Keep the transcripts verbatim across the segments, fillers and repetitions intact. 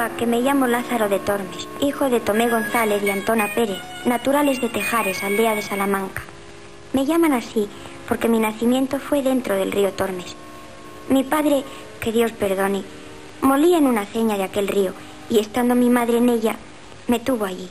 sepa que me llamo Lázaro de Tormes, hijo de Tomé González y Antona Pérez, naturales de Tejares, aldea de Salamanca. Me llaman así porque mi nacimiento fue dentro del río Tormes. Mi padre, que Dios perdone, molía en una aceña de aquel río y estando mi madre en ella, me tuvo allí.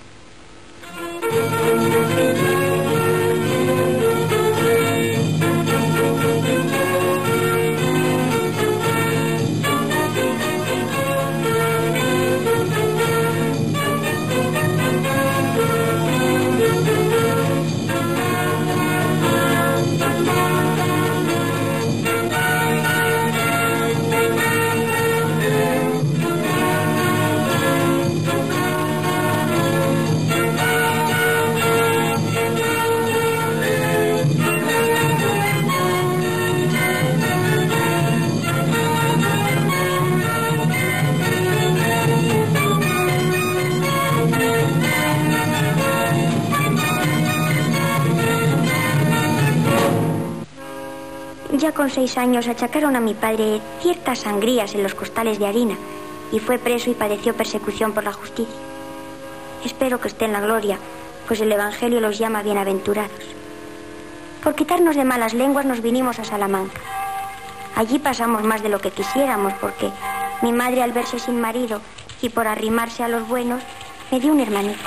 Ya con seis años achacaron a mi padre ciertas sangrías en los costales de harina y fue preso y padeció persecución por la justicia. Espero que esté en la gloria, pues el Evangelio los llama bienaventurados. Por quitarnos de malas lenguas nos vinimos a Salamanca. Allí pasamos más de lo que quisiéramos porque mi madre, al verse sin marido y por arrimarse a los buenos, me dio un hermanico.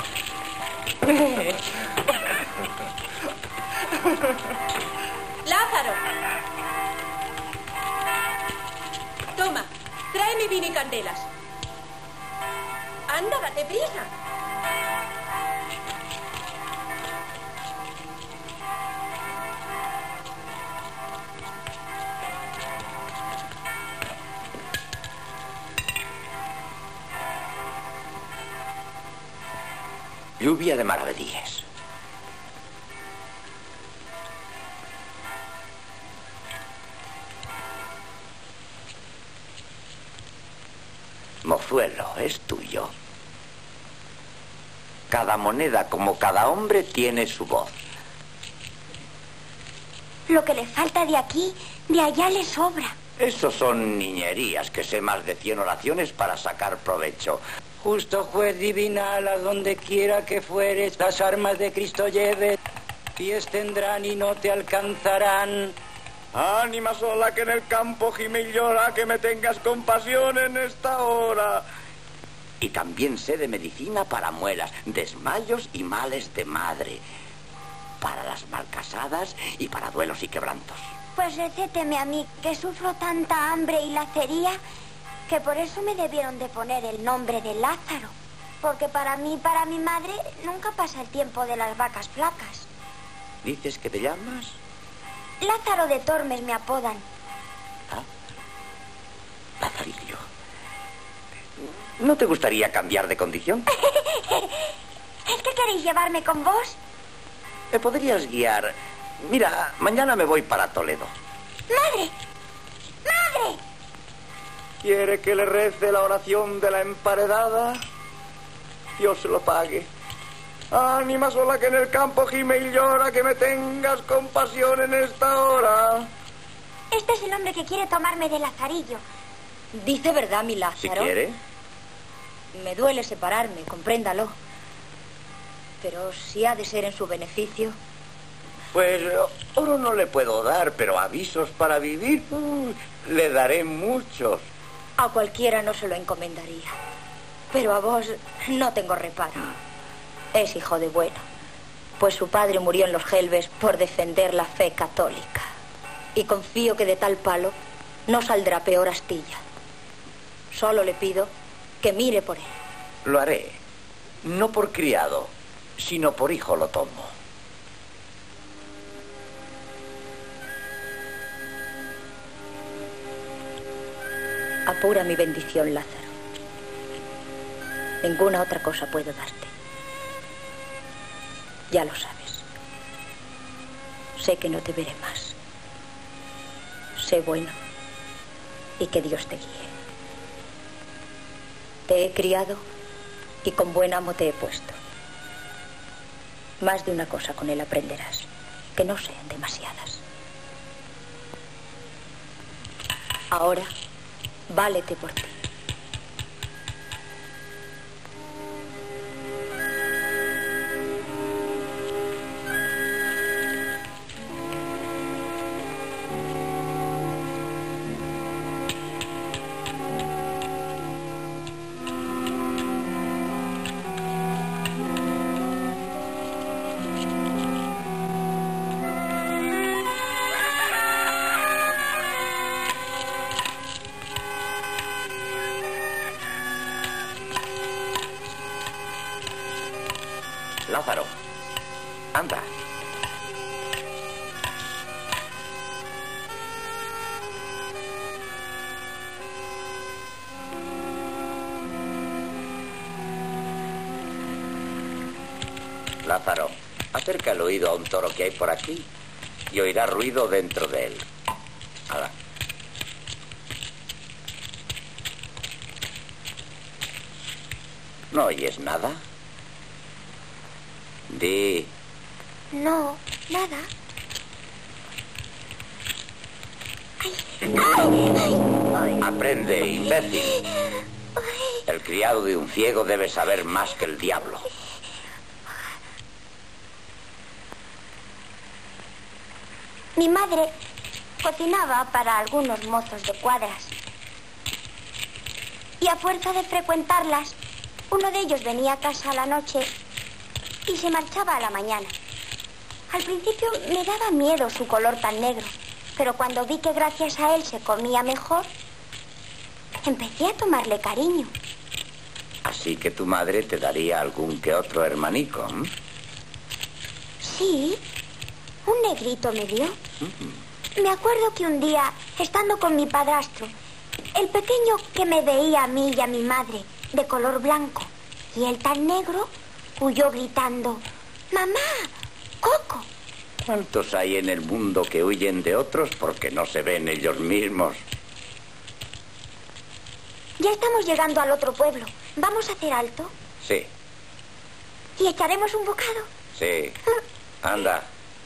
¡Lázaro! Toma, tráeme vino y candelas. Anda, date prisa. Lluvia de maravedíes. Mozuelo, es tuyo. Cada moneda, como cada hombre, tiene su voz. Lo que le falta de aquí, de allá le sobra. Eso son niñerías, que sé más de cien oraciones para sacar provecho. Justo juez divinal, a donde quiera que fueres, las armas de Cristo lleves, pies tendrán y no te alcanzarán. Ánima sola que en el campo gime y llora, que me tengas compasión en esta hora. Y también sé de medicina para muelas, desmayos y males de madre, para las malcasadas y para duelos y quebrantos. Pues recéteme a mí, que sufro tanta hambre y lacería, que por eso me debieron de poner el nombre de Lázaro. Porque para mí y para mi madre nunca pasa el tiempo de las vacas flacas. ¿Dices que te llamas? Lázaro de Tormes me apodan. ¿Ah? Lazarillo. ¿No te gustaría cambiar de condición? ¿Es que queréis llevarme con vos? ¿Me podrías guiar? Mira, mañana me voy para Toledo. ¡Madre! ¡Madre! ¿Quiere que le rece la oración de la emparedada? Dios se lo pague. Ánima sola que en el campo gime y llora, que me tengas compasión en esta hora. Este es el hombre que quiere tomarme de Lazarillo. Dice verdad, mi Lázaro. Si quiere. Me duele separarme, compréndalo. Pero si ha de ser en su beneficio. Pues oro no le puedo dar, pero avisos para vivir, uh, le daré muchos. A cualquiera no se lo encomendaría. Pero a vos no tengo reparo. Es hijo de bueno, pues su padre murió en los Gelbes por defender la fe católica. Y confío que de tal palo no saldrá peor astilla. Solo le pido que mire por él. Lo haré. No por criado, sino por hijo lo tomo. Apura mi bendición, Lázaro. Ninguna otra cosa puedo darte. Ya lo sabes. Sé que no te veré más. Sé bueno y que Dios te guíe. Te he criado y con buen amo te he puesto. Más de una cosa con él aprenderás, que no sean demasiadas. Ahora, válete por ti. Anda. Lázaro, acerca el oído a un toro que hay por aquí y oirá ruido dentro de él. Hala. ¿No oyes nada? Di. No, nada. Ay, ay, ay. Aprende, imbécil. El criado de un ciego debe saber más que el diablo. Mi madre cocinaba para algunos mozos de cuadras. Y a fuerza de frecuentarlas, uno de ellos venía a casa a la noche y se marchaba a la mañana. Al principio me daba miedo su color tan negro, pero cuando vi que gracias a él se comía mejor, empecé a tomarle cariño. Así que tu madre te daría algún que otro hermanico, ¿eh? Sí, un negrito me dio. Uh-huh. Me acuerdo que un día, estando con mi padrastro, el pequeño que me veía a mí y a mi madre de color blanco y él tan negro, huyó gritando: ¡Mamá! ¡Coco! ¿Cuántos hay en el mundo que huyen de otros porque no se ven ellos mismos? Ya estamos llegando al otro pueblo. ¿Vamos a hacer alto? Sí. ¿Y echaremos un bocado? Sí. Anda.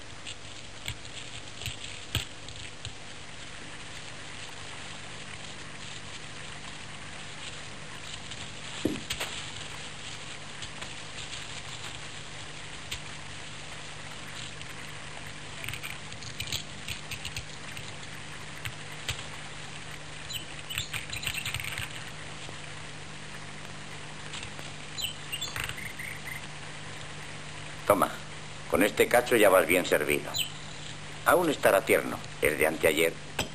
Toma, con este cacho ya vas bien servido. Aún estará tierno, es de anteayer.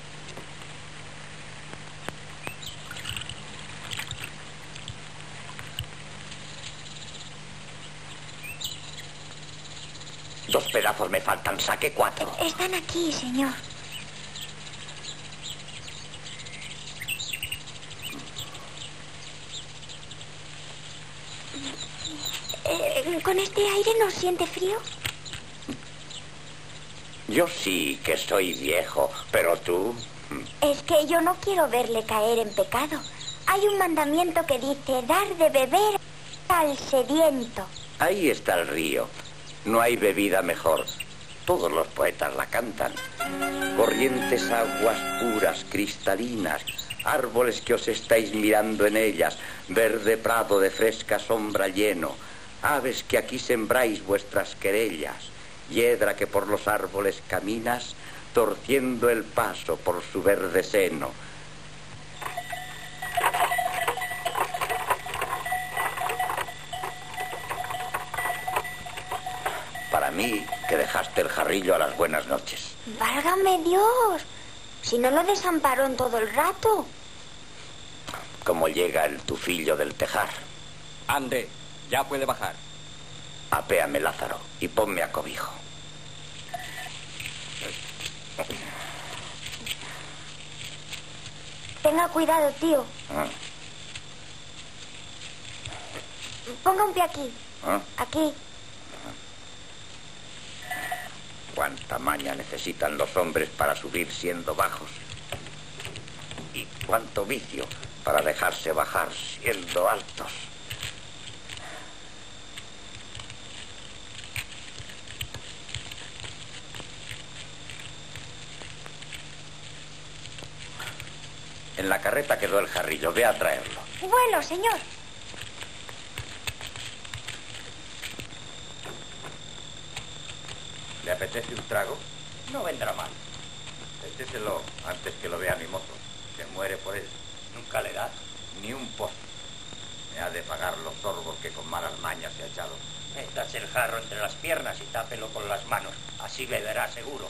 Dos pedazos me faltan, saque cuatro. Están aquí, señor. Eh, ¿Con este aire no siente frío? Yo sí que soy viejo, pero tú... Es que yo no quiero verle caer en pecado. Hay un mandamiento que dice dar de beber al sediento. Ahí está el río. No hay bebida mejor. Todos los poetas la cantan. Corrientes aguas puras, cristalinas, árboles que os estáis mirando en ellas, verde prado de fresca sombra lleno, aves que aquí sembráis vuestras querellas, hiedra que por los árboles caminas, torciendo el paso por su verde seno. Para mí, que dejaste el jarrillo a las buenas noches. ¡Válgame Dios! Si no lo desamparó en todo el rato. Como llega el tufillo del tejar. Ande, ya puede bajar. Apéame, Lázaro, y ponme a cobijo. Tenga cuidado, tío. ¿Ah? Ponga un pie aquí. ¿Ah? Aquí. Cuánta maña necesitan los hombres para subir siendo bajos. Y cuánto vicio para dejarse bajar siendo altos. En la carreta quedó el jarrillo. Ve a traerlo. Bueno, señor. ¿Le apetece un trago? No vendrá mal. Écheselo antes que lo vea mi mozo. Se muere por él. Nunca le da ni un pozo. Me ha de pagar los sorbos que con malas mañas se ha echado. Métase el jarro entre las piernas y tápelo con las manos. Así beberá seguro.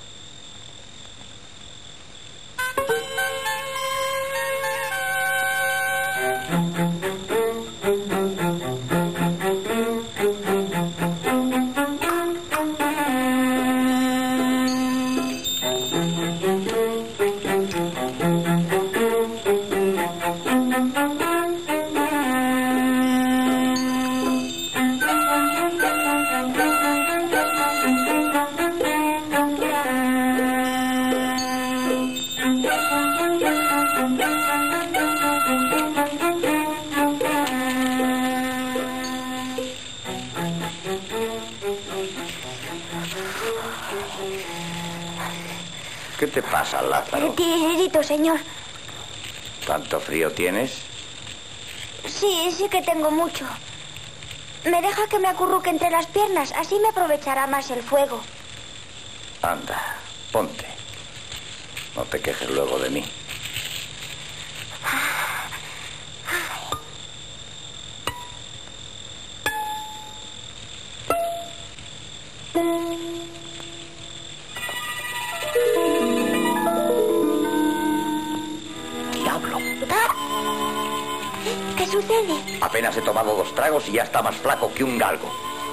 ¿Qué te pasa, Lázaro? Tiritito, señor. ¿Tanto frío tienes? Sí, sí que tengo mucho. ¿Me deja que me acurruque entre las piernas? Así me aprovechará más el fuego. Anda, ponte. No te quejes luego de mí. Diablo. ¿Qué sucede? Apenas he tomado dos tragos y ya está más flaco que un galgo.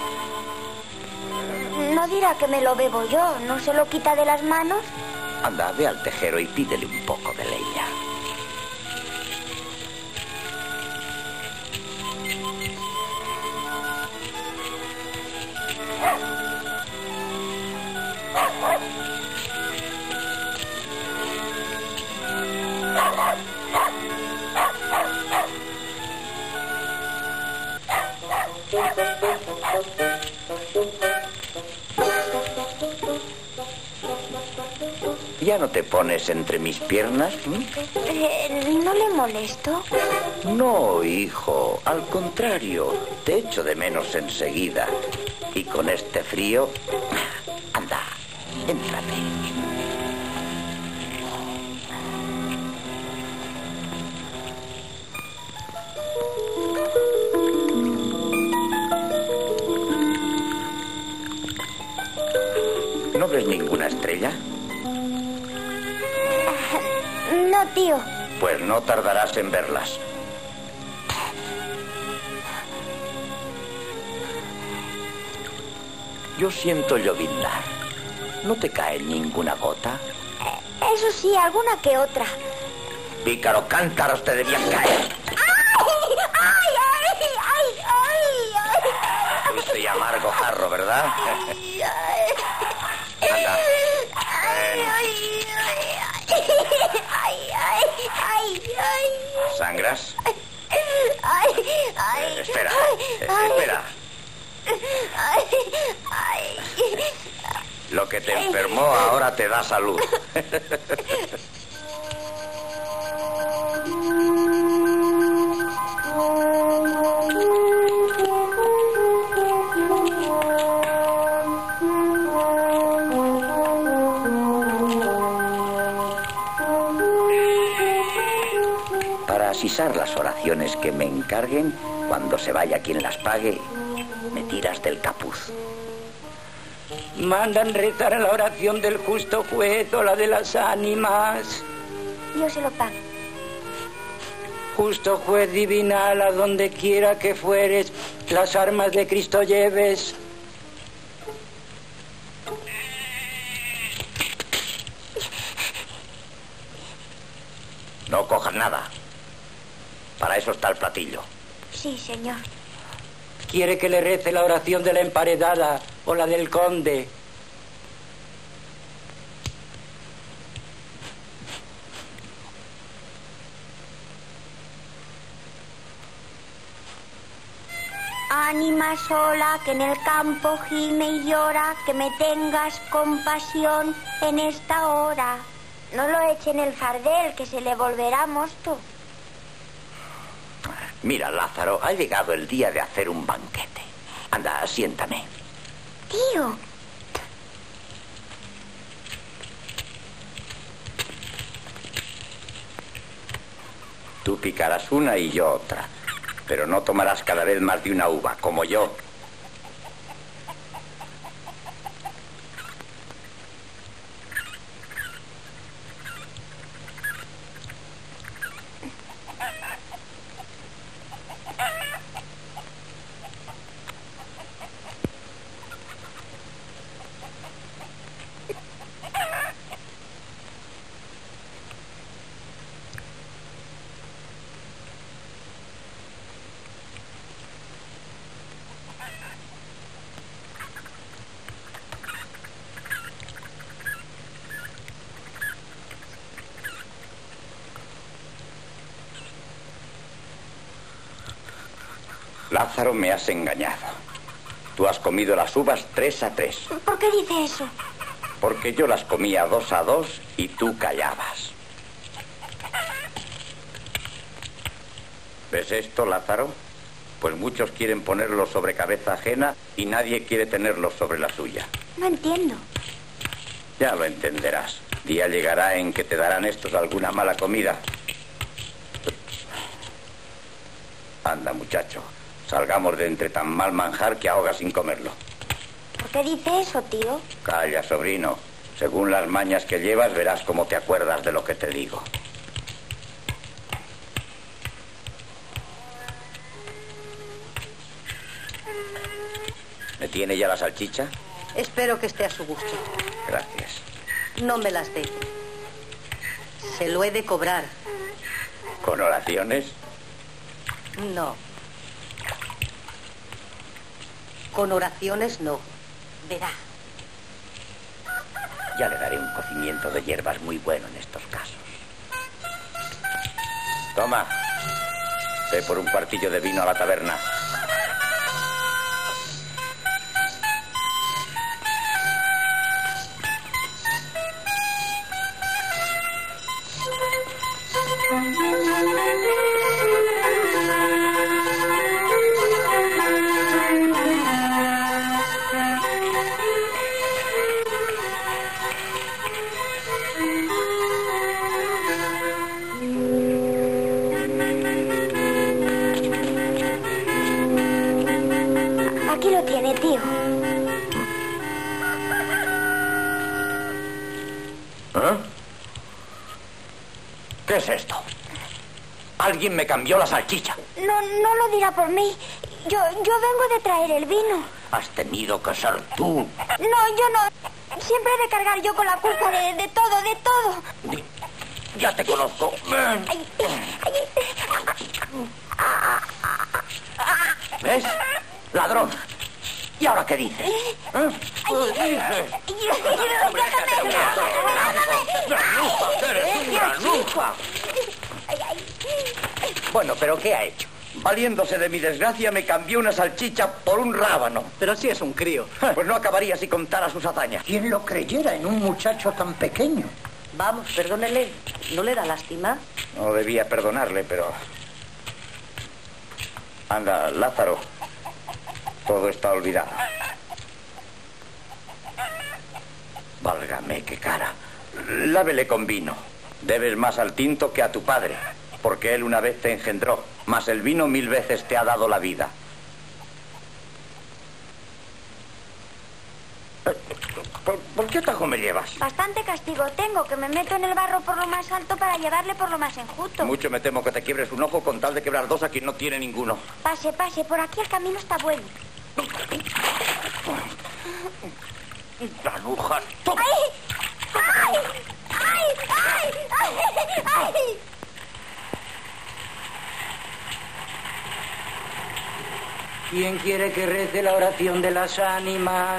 No dirá que me lo bebo yo. ¿No se lo quita de las manos? Anda, ve al tejero y pídele un poco de leña. ¿Ya no te pones entre mis piernas? ¿Mm? Eh, ¿No le molesto? No, hijo. Al contrario, te echo de menos enseguida. Y con este frío... Anda, éntrate. ¿No ves ninguna estrella? No, tío. Pues no tardarás en verlas. Yo siento lloviznar. ¿No te cae ninguna gota? Eso sí, alguna que otra. Pícaro, cántaros te debían caer. ¡Ay, ay, ay, ay, ay, ay! Dulce y amargo jarro, ¿verdad? Anda. ¿Sangras? Ay, ay, eh, espera, eh, ay, espera. Ay, ay. Lo que te enfermó ahora te da salud. Para asisar las oraciones que me encarguen, cuando se vaya quien las pague, me tiras del capuz. Mandan rezar a la oración del justo juez o la de las ánimas. Yo se lo pago. Justo juez divinal, a donde quiera que fueres, las armas de Cristo lleves. No cojas nada. Para eso está el platillo. Sí, señor. Quiere que le rece la oración de la emparedada o la del conde. Ánima sola que en el campo gime y llora, que me tengas compasión en esta hora. No lo eche en el fardel, que se le volverá mosto. Mira, Lázaro, ha llegado el día de hacer un banquete. Anda, siéntame. Tío. Tú picarás una y yo otra. Pero no tomarás cada vez más de una uva, como yo. Lázaro, me has engañado. Tú has comido las uvas tres a tres. ¿Por qué dice eso? Porque yo las comía dos a dos y tú callabas. ¿Ves esto, Lázaro? Pues muchos quieren ponerlos sobre cabeza ajena y nadie quiere tenerlos sobre la suya. No entiendo. Ya lo entenderás. Día llegará en que te darán estos alguna mala comida. Anda, muchacho. Salgamos de entre tan mal manjar que ahoga sin comerlo. ¿Por qué dice eso, tío? Calla, sobrino. Según las mañas que llevas, verás cómo te acuerdas de lo que te digo. ¿Me tiene ya la salchicha? Espero que esté a su gusto. Gracias. No me las dé. Se lo he de cobrar. ¿Con oraciones? No. Con oraciones no. Verá. Ya le daré un cocimiento de hierbas muy bueno en estos casos. Toma. Ve por un cuartillo de vino a la taberna. Aquí lo tiene, tío. ¿Eh? ¿Qué es esto? Alguien me cambió la salchicha. No, no lo dirá por mí. Yo, yo vengo de traer el vino. Has tenido que ser tú. No, yo no. Siempre he de cargar yo con la culpa de, de todo, de todo. Ya te conozco. Ay, ay, ¿Ves? Ladrón. ¿Y ahora qué dices? ¿Eh? ¿Qué dices? Bueno, pero ¿qué ha hecho? Valiéndose de mi desgracia, me cambió una salchicha por un rábano. Pero si es un crío. Pues no acabaría si contara sus hazañas. ¿Quién lo creyera en un muchacho tan pequeño? Vamos, perdónele. ¿No le da lástima? No debía perdonarle, pero... Anda, Lázaro. Todo está olvidado. Válgame, qué cara. Lávele con vino. Debes más al tinto que a tu padre, porque él una vez te engendró, mas el vino mil veces te ha dado la vida. ¿Por, por qué atajo me llevas? Bastante castigo tengo, que me meto en el barro por lo más alto para llevarle por lo más enjuto. Mucho me temo que te quiebres un ojo con tal de quebrar dos a quien no tiene ninguno. Pase, pase, por aquí el camino está bueno. ¡Granujas! ¡Toma! ¡Ay! ¡Ay! ¡Ay! ¡Ay! ¡Ay! ¡Ay! ¿Quién quiere que rece la oración de las ánimas?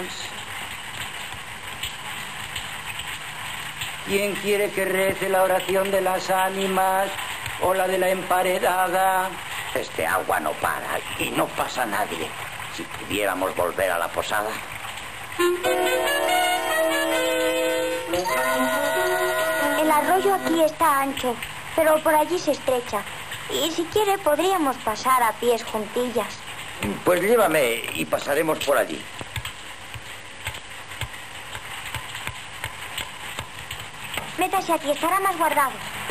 ¿Quién quiere que rece la oración de las ánimas o la de la emparedada? Este agua no para y no pasa nadie. Si pudiéramos volver a la posada. El arroyo aquí está ancho, pero por allí se estrecha. Y si quiere podríamos pasar a pies juntillas. Pues llévame y pasaremos por allí. Métase aquí, estará más guardado.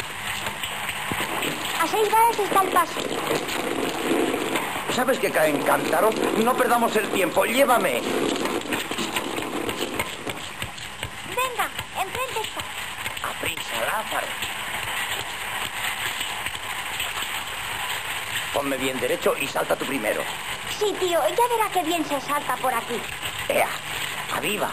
A seis varas está el paso. ¿Sabes que cae en cántaro? No perdamos el tiempo, llévame. Venga, enfrente está. Aprisa, Lázaro. Ponme bien derecho y salta tú primero. Sí, tío, ya verá qué bien se salta por aquí. ¡Ea! ¡Aviva!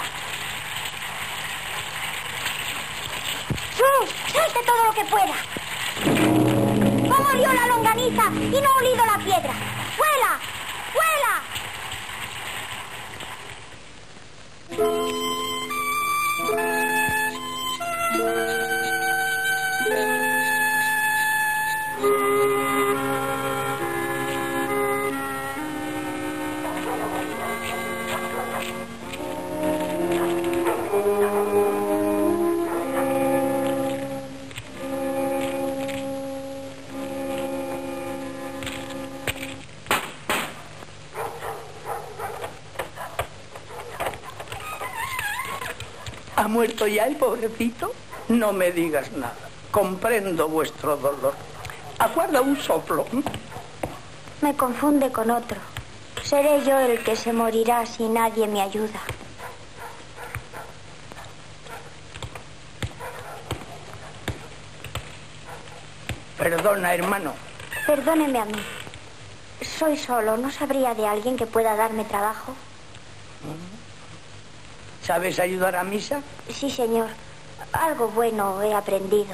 ¡Sus! ¡Salte todo lo que pueda! ¿Cómo olió la longaniza y no ha olido la piedra? ¡Vuela! ¡Vuela! ¿Ha muerto ya el pobrecito? No me digas nada. Comprendo vuestro dolor. Aguarda un soplo. Me confunde con otro. Seré yo el que se morirá si nadie me ayuda. Perdona, hermano. Perdóneme a mí. Soy solo. ¿No sabría de alguien que pueda darme trabajo? ¿Sabes ayudar a misa? Sí, señor. Algo bueno he aprendido.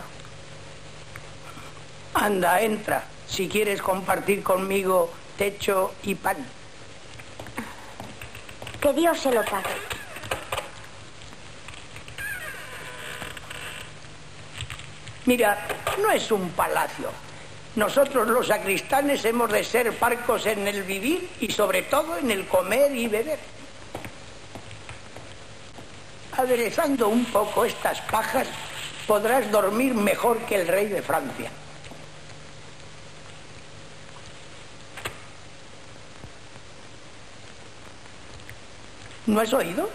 Anda, entra. Si quieres compartir conmigo techo y pan. Que Dios se lo pague. Mira, no es un palacio. Nosotros los sacristanes hemos de ser parcos en el vivir y sobre todo en el comer y beber. Aderezando un poco estas pajas, podrás dormir mejor que el rey de Francia. ¿No has oído?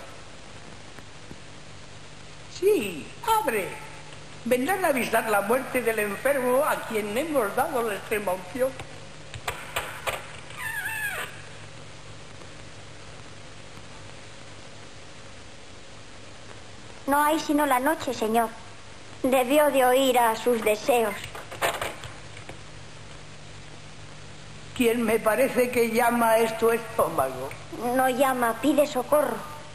Sí, abre. Vendrán a avisar la muerte del enfermo a quien hemos dado la extrema unción. No hay sino la noche, señor. Debió de oír a sus deseos. Quien me parece que llama es tu estómago. No llama, pide socorro.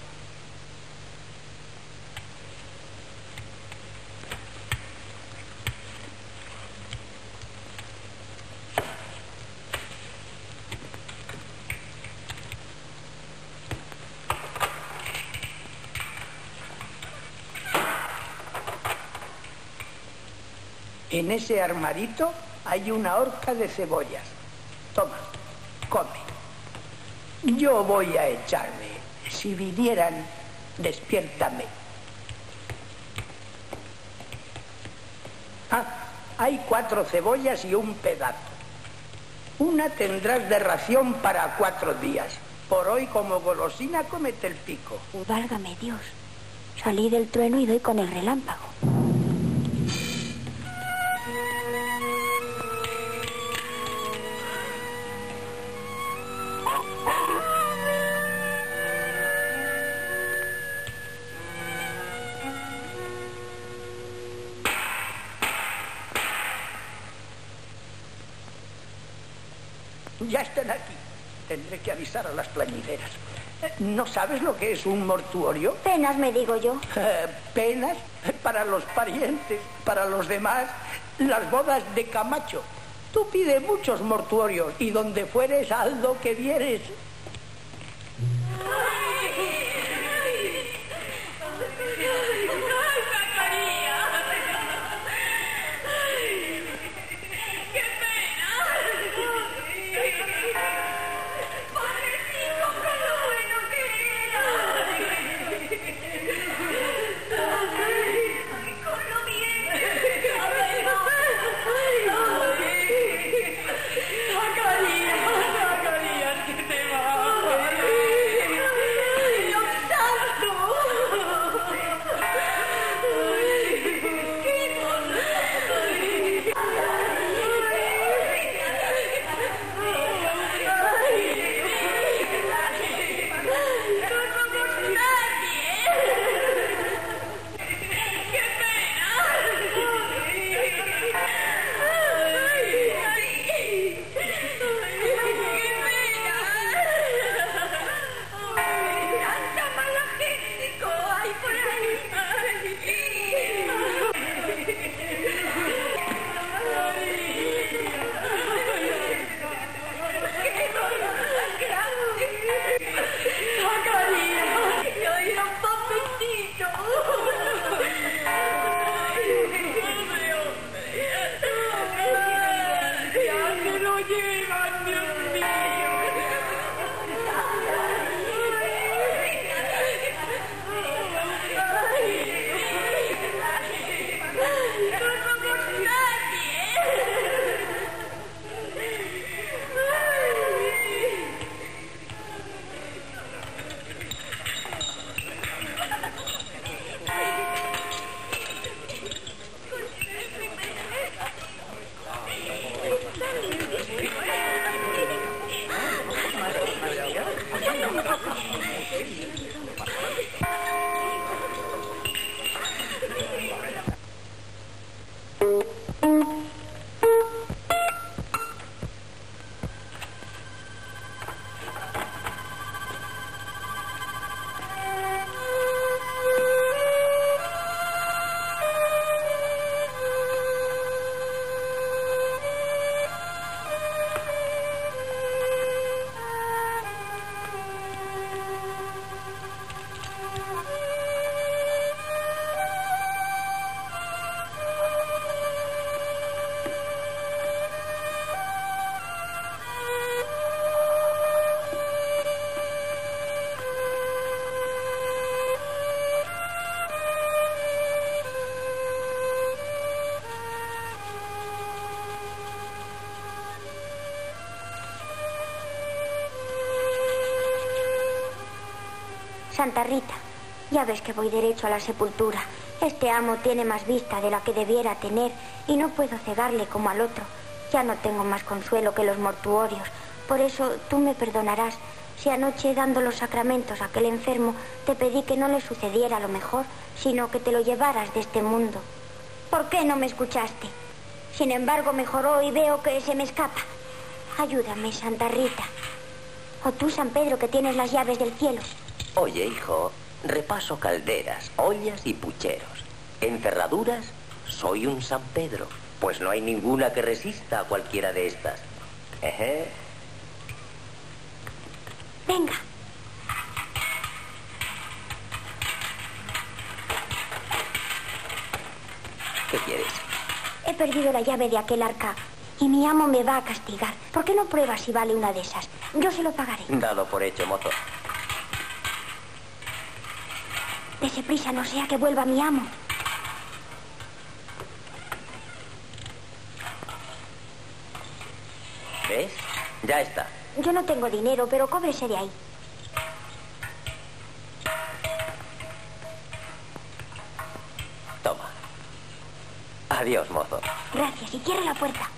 En ese armarito hay una horca de cebollas. Toma, come. Yo voy a echarme. Si vinieran, despiértame. Ah, hay cuatro cebollas y un pedazo. Una tendrás de ración para cuatro días. Por hoy, como golosina, cómete el pico. Válgame Dios. Salí del trueno y doy con el relámpago. Ya están aquí. Tendré que avisar a las plañideras. ¿No sabes lo que es un mortuorio? Penas, me digo yo. Eh, penas para los parientes, para los demás, las bodas de Camacho. Tú pides muchos mortuorios y donde fueres, haz lo que vieres. Santa Rita, ya ves que voy derecho a la sepultura. Este amo tiene más vista de la que debiera tener y no puedo cegarle como al otro. Ya no tengo más consuelo que los mortuorios. Por eso tú me perdonarás si anoche, dando los sacramentos a aquel enfermo, te pedí que no le sucediera lo mejor, sino que te lo llevaras de este mundo. ¿Por qué no me escuchaste? Sin embargo, mejoró y veo que se me escapa. Ayúdame, Santa Rita. O tú, San Pedro, que tienes las llaves del cielo. Oye, hijo, repaso calderas, ollas y pucheros. En cerraduras, soy un San Pedro, pues no hay ninguna que resista a cualquiera de estas. Ejé. Venga. ¿Qué quieres? He perdido la llave de aquel arca y mi amo me va a castigar. ¿Por qué no pruebas si vale una de esas? Yo se lo pagaré. Dado por hecho, mozo. Dese prisa, no sea que vuelva mi amo. ¿Ves? Ya está. Yo no tengo dinero, pero cóbrese de ahí. Toma. Adiós, mozo. Gracias, y cierre la puerta.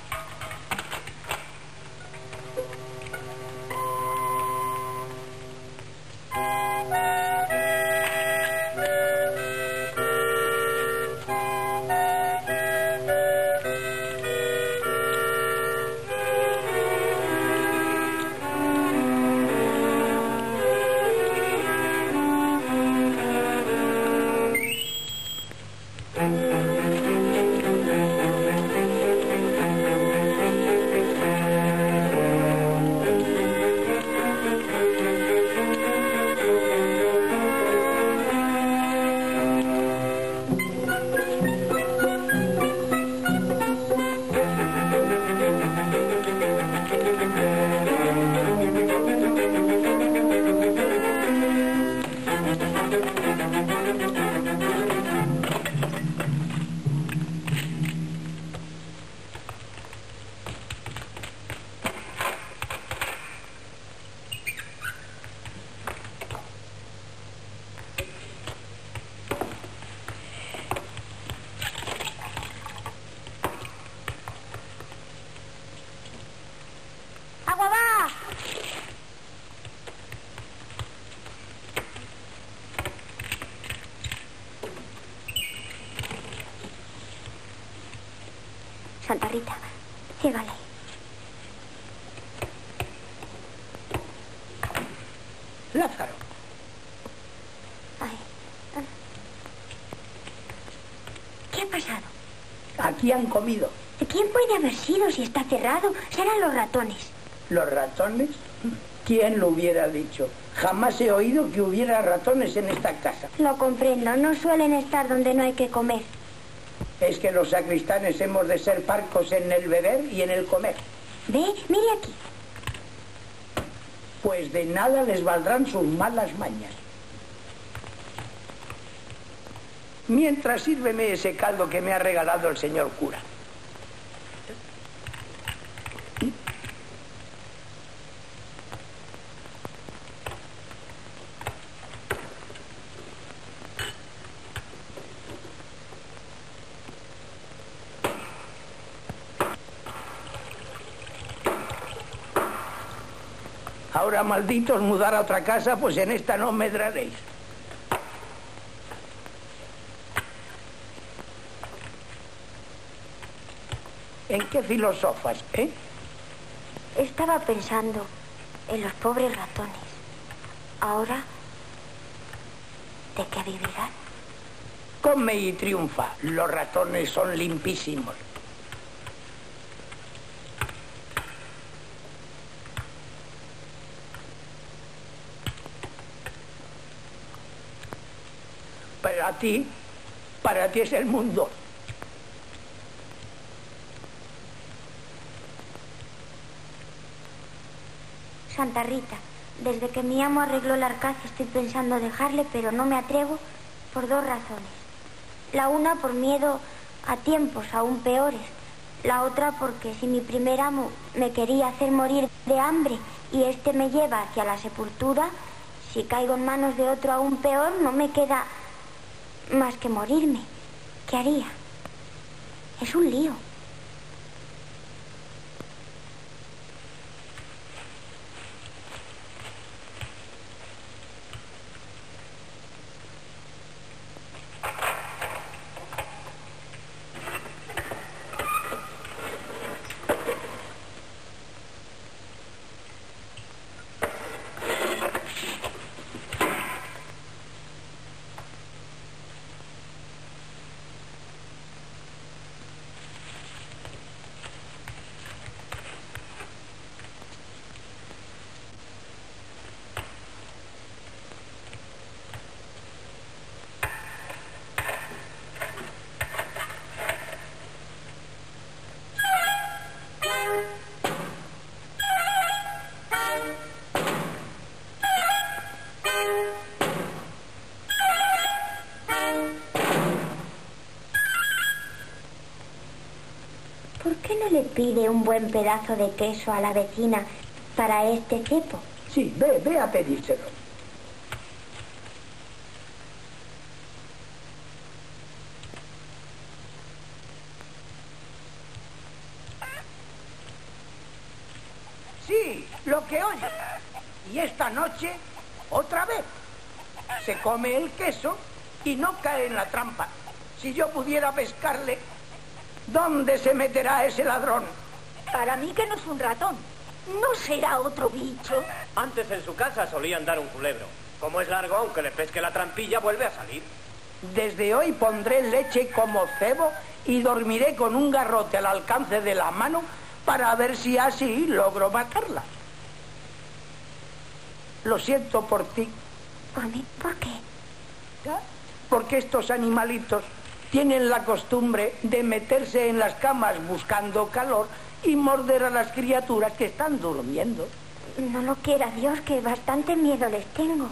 Santa Rita, ciégale. Lázaro. Ay. ¿Qué ha pasado? Aquí han comido. ¿Quién puede haber sido si está cerrado? Serán los ratones. ¿Los ratones? ¿Quién lo hubiera dicho? Jamás he oído que hubiera ratones en esta casa. Lo comprendo, no suelen estar donde no hay que comer. Es que los sacristanes hemos de ser parcos en el beber y en el comer. Ve, mire aquí. Pues de nada les valdrán sus malas mañas. Mientras, sírveme ese caldo que me ha regalado el señor cura. Ahora, malditos, mudar a otra casa, pues en esta no medraréis. ¿En qué filosofas, eh? Estaba pensando en los pobres ratones. Ahora, ¿de qué vivirán? Come y triunfa. Los ratones son limpísimos. Para ti, para ti es el mundo. Santa Rita, desde que mi amo arregló el arcaz estoy pensando dejarle, pero no me atrevo por dos razones. La una por miedo a tiempos aún peores. La otra porque si mi primer amo me quería hacer morir de hambre y este me lleva hacia la sepultura, si caigo en manos de otro aún peor, no me queda más que morirme. ¿Qué haría? Es un lío. ¿Por qué no le pide un buen pedazo de queso a la vecina para este cepo? Sí, ve, ve a pedírselo. Sí, lo que oye. Y esta noche, otra vez, se come el queso y no cae en la trampa. Si yo pudiera pescarle, ¿dónde se meterá ese ladrón? Para mí que no es un ratón. ¿No será otro bicho? Antes en su casa solían dar un culebro. Como es largo, aunque le pesque la trampilla, vuelve a salir. Desde hoy pondré leche como cebo y dormiré con un garrote al alcance de la mano para ver si así logro matarla. Lo siento por ti. ¿Por mí? ¿Por qué? ¿Ya? Porque estos animalitos tienen la costumbre de meterse en las camas buscando calor y morder a las criaturas que están durmiendo. No lo quiera Dios, que bastante miedo les tengo.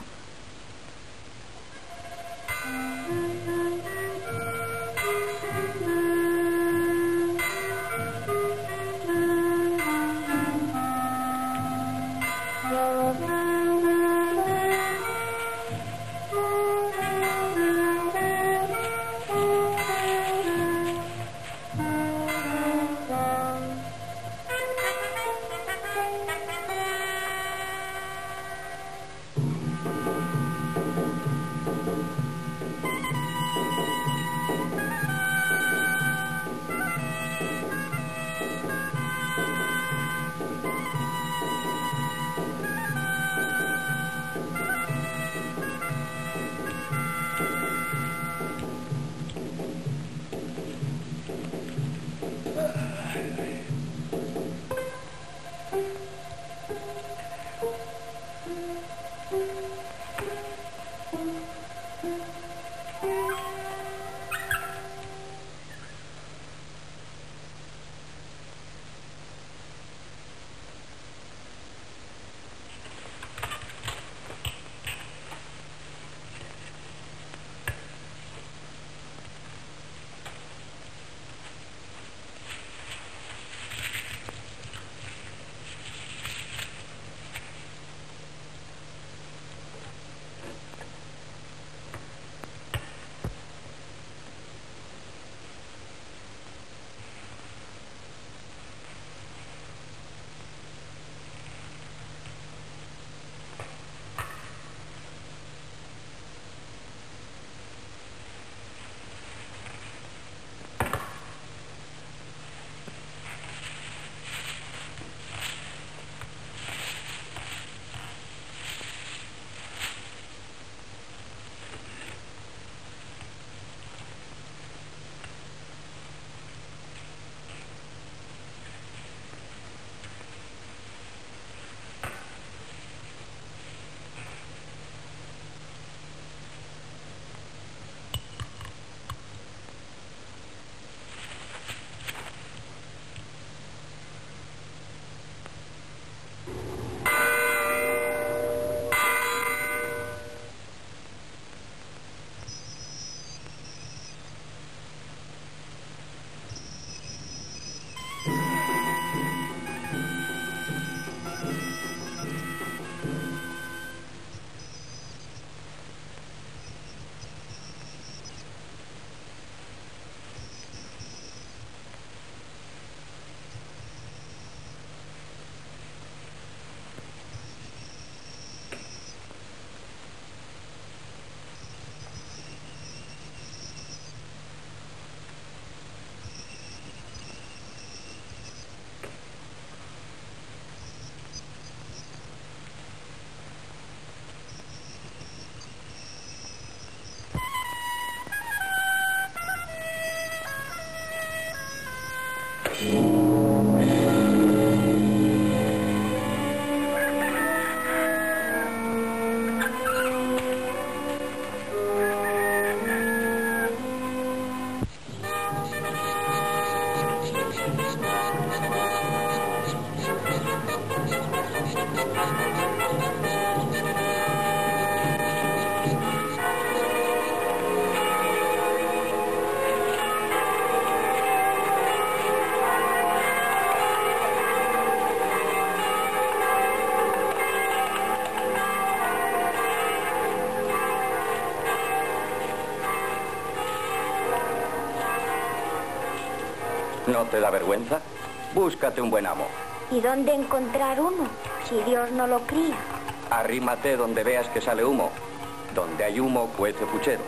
¿No te da vergüenza? Búscate un buen amo. ¿Y dónde encontrar uno, si Dios no lo cría? Arrímate donde veas que sale humo. Donde hay humo, cuece pucheros.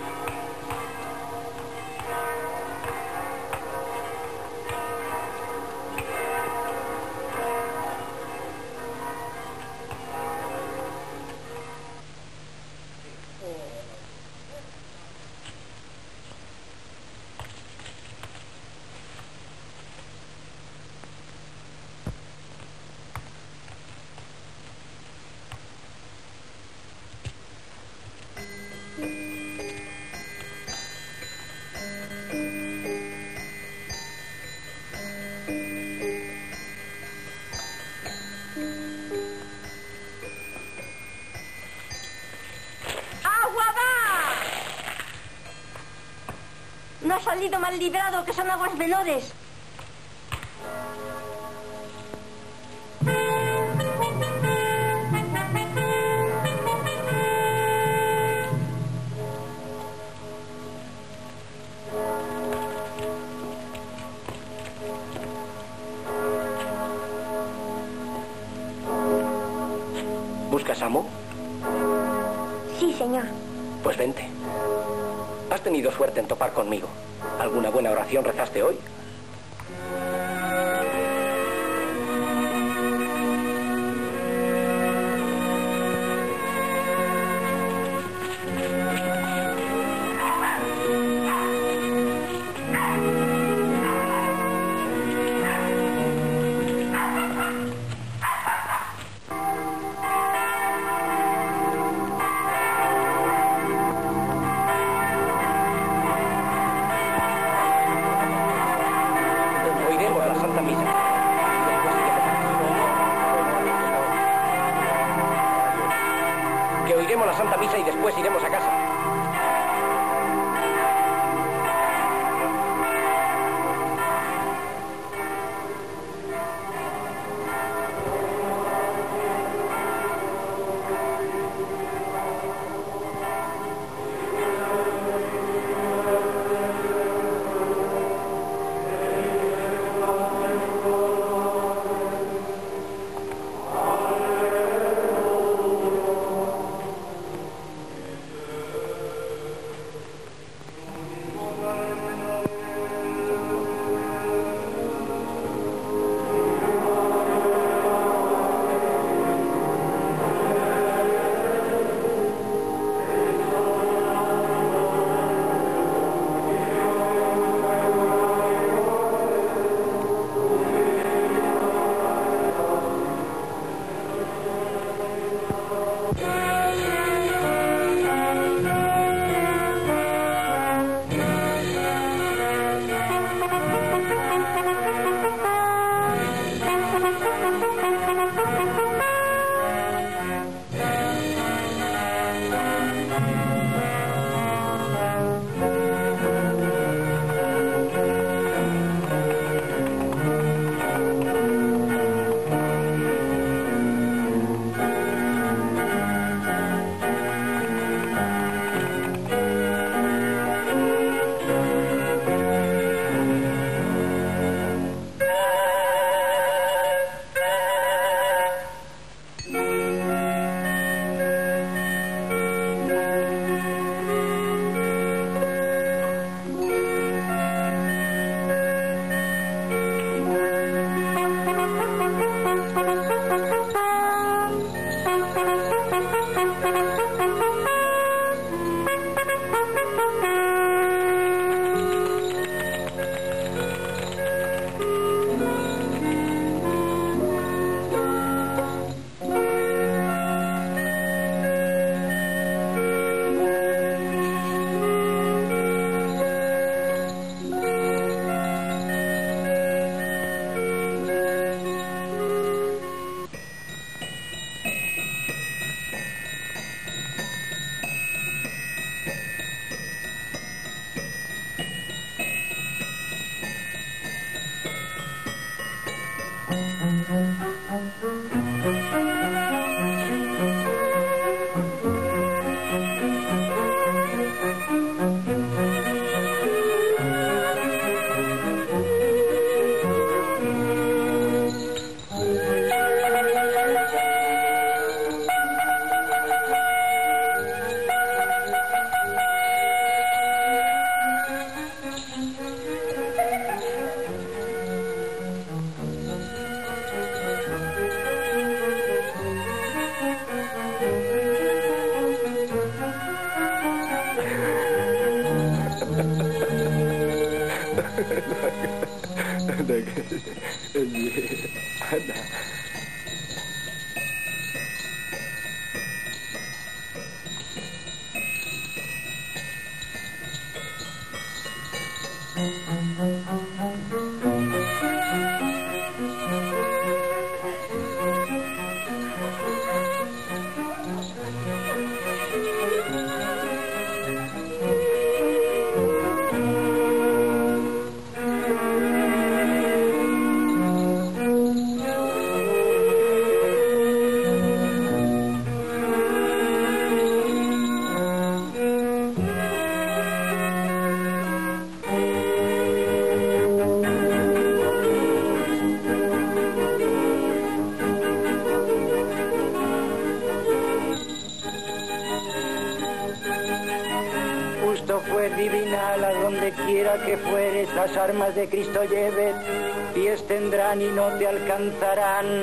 No ha salido mal librado, que son aguas menores. ¿Buscas amo? Sí, señor. Pues vente. Has tenido suerte en topar conmigo. ¿Alguna buena oración rezaste hoy? Anda. Que fueres, las armas de Cristo lleves, pies tendrán y no te alcanzarán.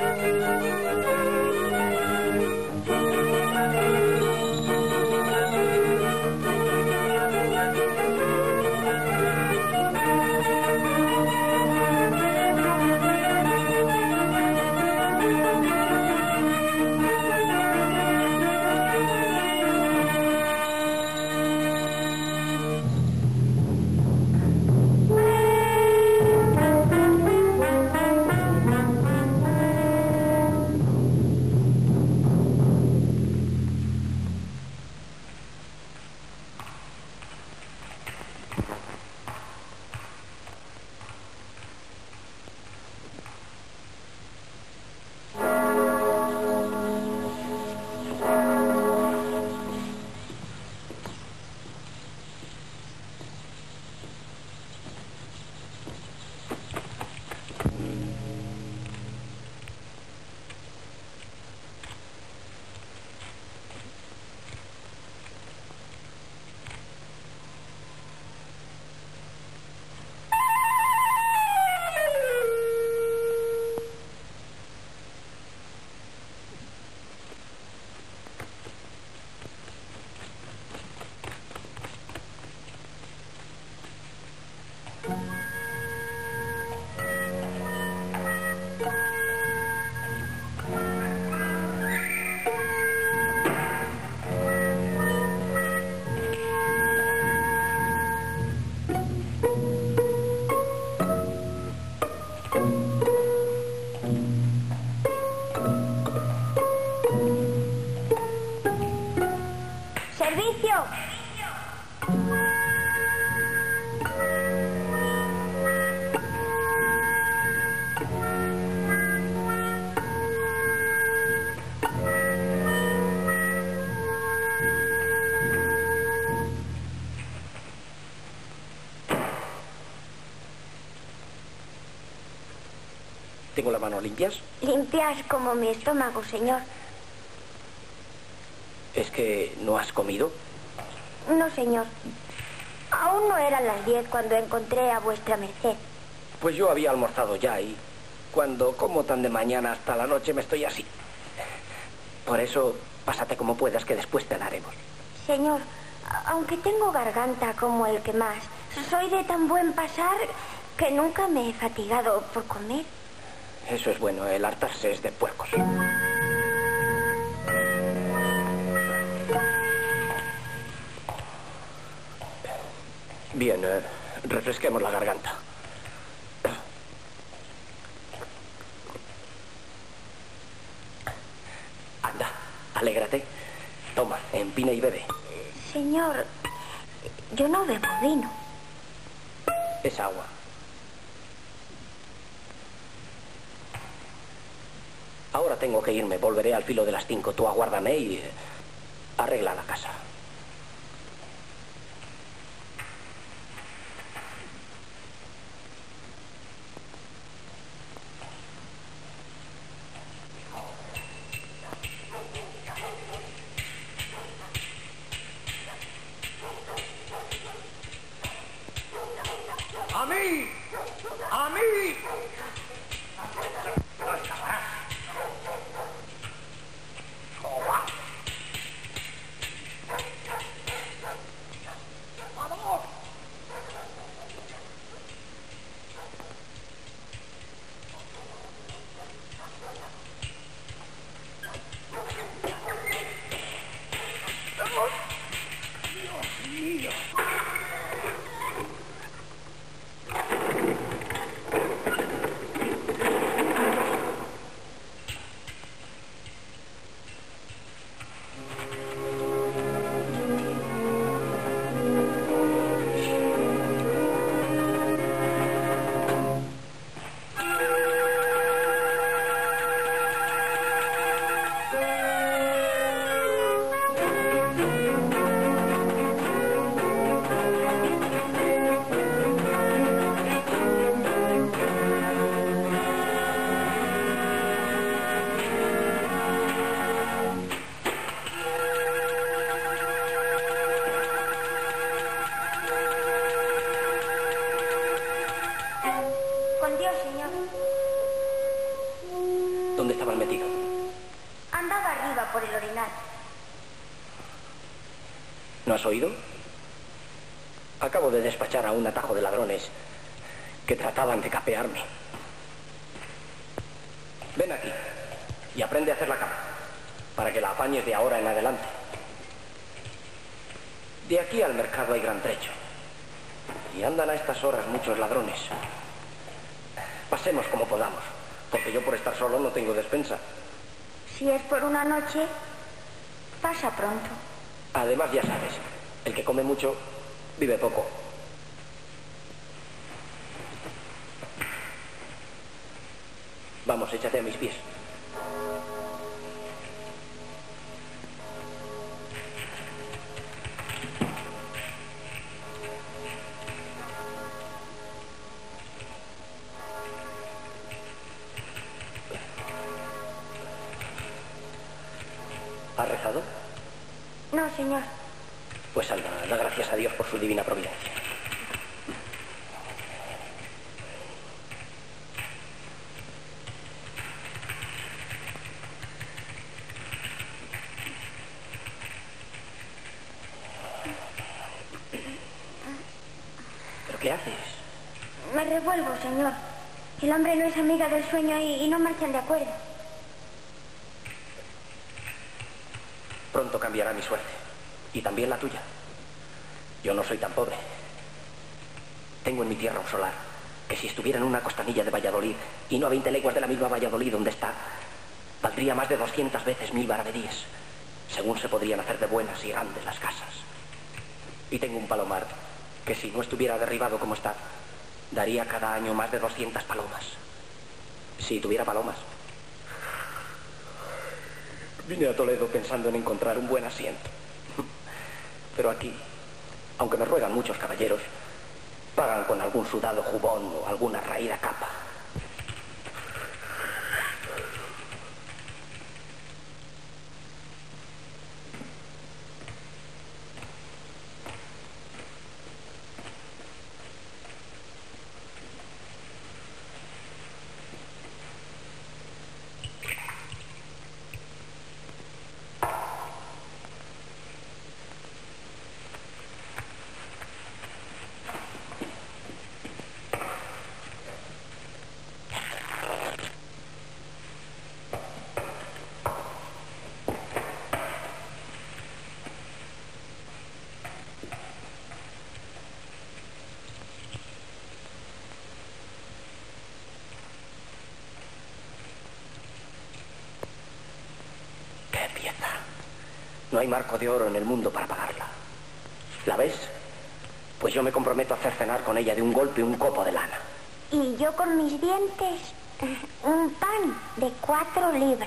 ¿Tengo las manos limpias? Limpias como mi estómago, señor. ¿Es que no has comido? No, señor. Aún no eran las diez cuando encontré a vuestra merced. Pues yo había almorzado ya y cuando como tan de mañana hasta la noche me estoy así. Por eso, pásate como puedas, que después te haremos. Señor, aunque tengo garganta como el que más, soy de tan buen pasar que nunca me he fatigado por comer. Eso es bueno, el hartarse es de puercos. Bien, eh, refresquemos la garganta. Anda, alégrate. Toma, empina y bebe. Señor, yo no bebo vino. Es agua. Ahora tengo que irme, volveré al filo de las cinco. Tú aguárdame y eh, arregla la casa. ¡A mí! ¡A mí! ¿Dónde estaban metidos? Andaba arriba por el orinal. ¿No has oído? Acabo de despachar a un atajo de ladrones que trataban de capearme. Ven aquí y aprende a hacer la cama, para que la apañes de ahora en adelante. De aquí al mercado hay gran trecho, y andan a estas horas muchos ladrones. Pasemos como podamos, porque yo por estar solo no tengo despensa. Si es por una noche, pasa pronto. Además, ya sabes, el que come mucho vive poco. Vamos, échate a mis pies. ¿Has rezado? No, señor. Pues anda, da gracias a Dios por su divina providencia. ¿Pero qué haces? Me revuelvo, señor. El hombre no es amiga del sueño y, y no marchan de acuerdo. Pronto cambiará mi suerte. Y también la tuya. Yo no soy tan pobre. Tengo en mi tierra un solar que si estuviera en una costanilla de Valladolid y no a veinte leguas de la misma Valladolid donde está, valdría más de doscientas veces mil maravedíes, según se podrían hacer de buenas y grandes las casas. Y tengo un palomar que si no estuviera derribado como está, daría cada año más de doscientas palomas. Si tuviera palomas. Vine a Toledo pensando en encontrar un buen asiento. Pero aquí, aunque me ruegan muchos caballeros, pagan con algún sudado jubón o alguna raída capa. No hay marco de oro en el mundo para pagarla. ¿La ves? Pues yo me comprometo a hacer cenar con ella de un golpe un copo de lana. Y yo con mis dientes un pan de cuatro libras.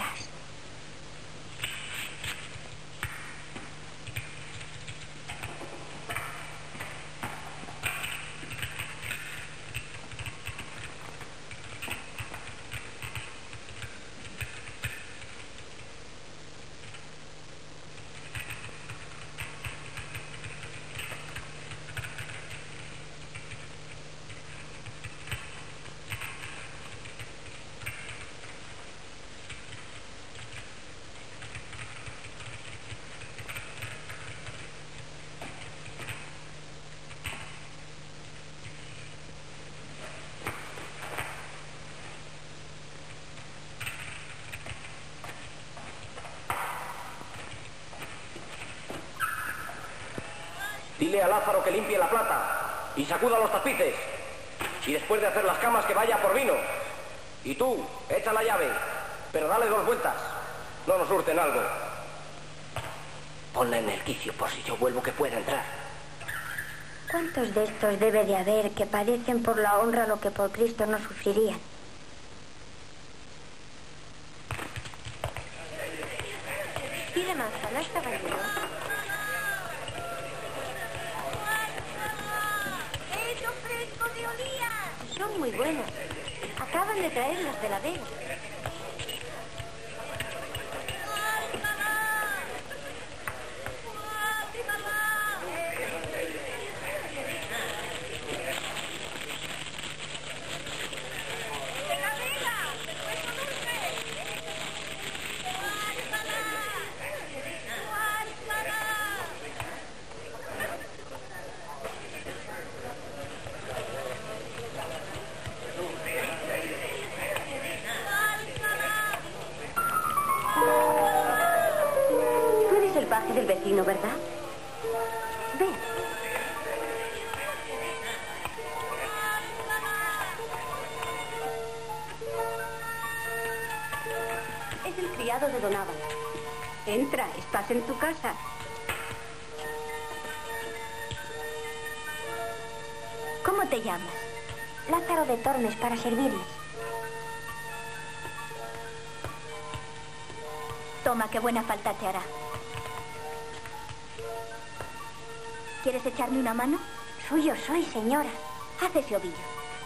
Dile a Lázaro que limpie la plata y sacuda los tapices. Y después de hacer las camas que vaya por vino. Y tú, echa la llave, pero dale dos vueltas. No nos hurten algo. Ponla en el quicio por si yo vuelvo que pueda entrar. ¿Cuántos de estos debe de haber que padecen por la honra lo que por Cristo no sufrirían? Pide manzanas, caballero. ¡Eso fresco de olía! Son muy buenos. Acaban de traerlas de la vega. el vecino, ¿verdad? Ve. Es el criado de Don Álvaro. Entra, estás en tu casa. ¿Cómo te llamas? Lázaro de Tormes, para servirles. Toma, qué buena falta te hará. ¿Quieres echarme una mano? Suyo soy, señora. Haz ese ovillo.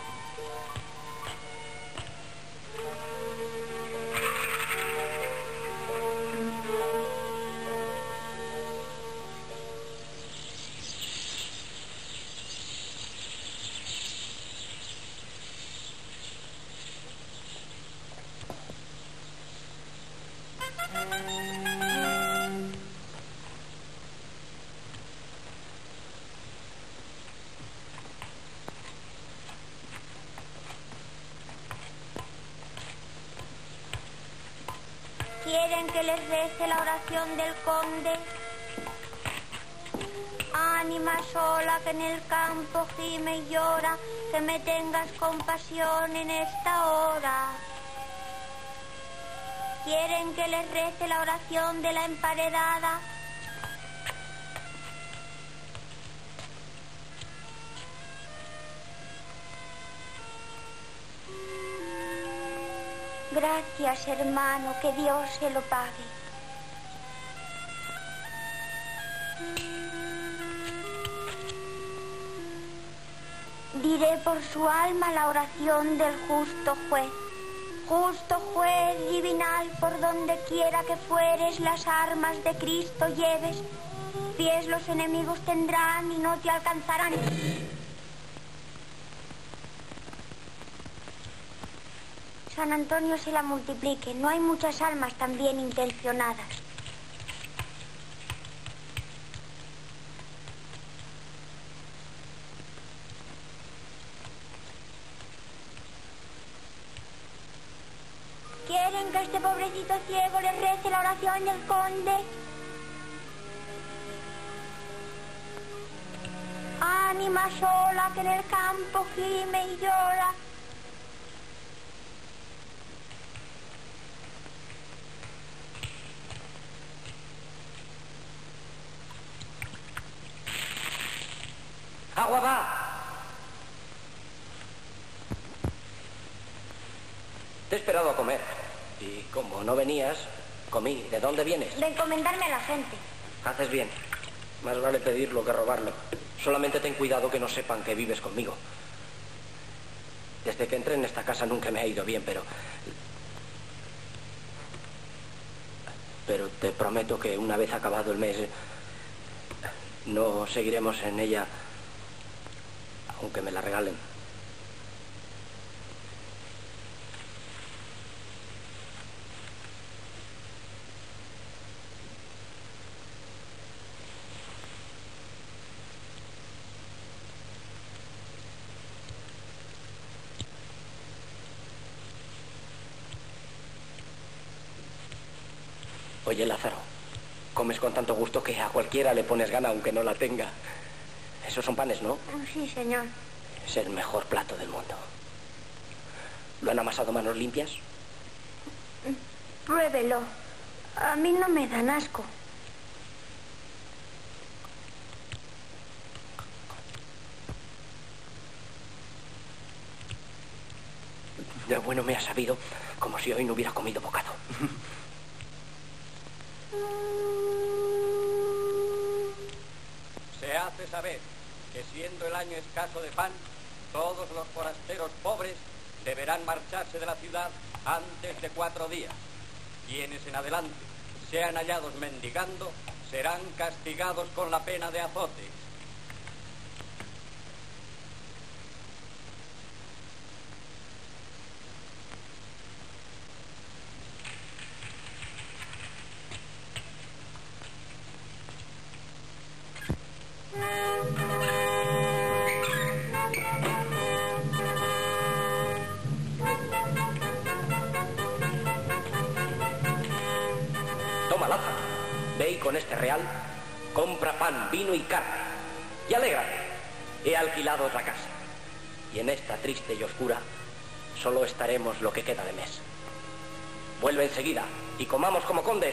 ¿Quieren que les rece la oración del conde? Ánima sola que en el campo gime y llora, que me tengas compasión en esta hora. ¿Quieren que les rece la oración de la emparedada? Gracias, hermano, que Dios se lo pague. Diré por su alma la oración del justo juez. Justo juez divinal, por donde quiera que fueres, las armas de Cristo lleves. Pies los enemigos tendrán y no te alcanzarán. San Antonio se la multiplique. No hay muchas almas tan bien intencionadas. ¿Quieren que este pobrecito ciego le rece la oración del conde? Ánima sola que en el campo gime y llora. ¡Agua va! Te he esperado a comer. Y como no venías, comí. ¿De dónde vienes? De encomendarme a la gente. Haces bien. Más vale pedirlo que robarlo. Solamente ten cuidado que no sepan que vives conmigo. Desde que entré en esta casa nunca me ha ido bien, pero... Pero te prometo que una vez acabado el mes, no seguiremos en ella, aunque me la regalen. Oye, Lázaro, comes con tanto gusto que a cualquiera le pones gana aunque no la tenga. Esos son panes, ¿no? Sí, señor. Es el mejor plato del mundo. ¿Lo han amasado manos limpias? Pruébelo. A mí no me dan asco. De bueno me ha sabido como si hoy no hubiera comido bocado. Se hace saber que siendo el año escaso de pan, todos los forasteros pobres deberán marcharse de la ciudad antes de cuatro días. Quienes en adelante sean hallados mendigando serán castigados con la pena de azotes. con este real, compra pan, vino y carne. Y alégrate, he alquilado otra casa. Y en esta triste y oscura solo estaremos lo que queda de mes. Vuelve enseguida y comamos como condes.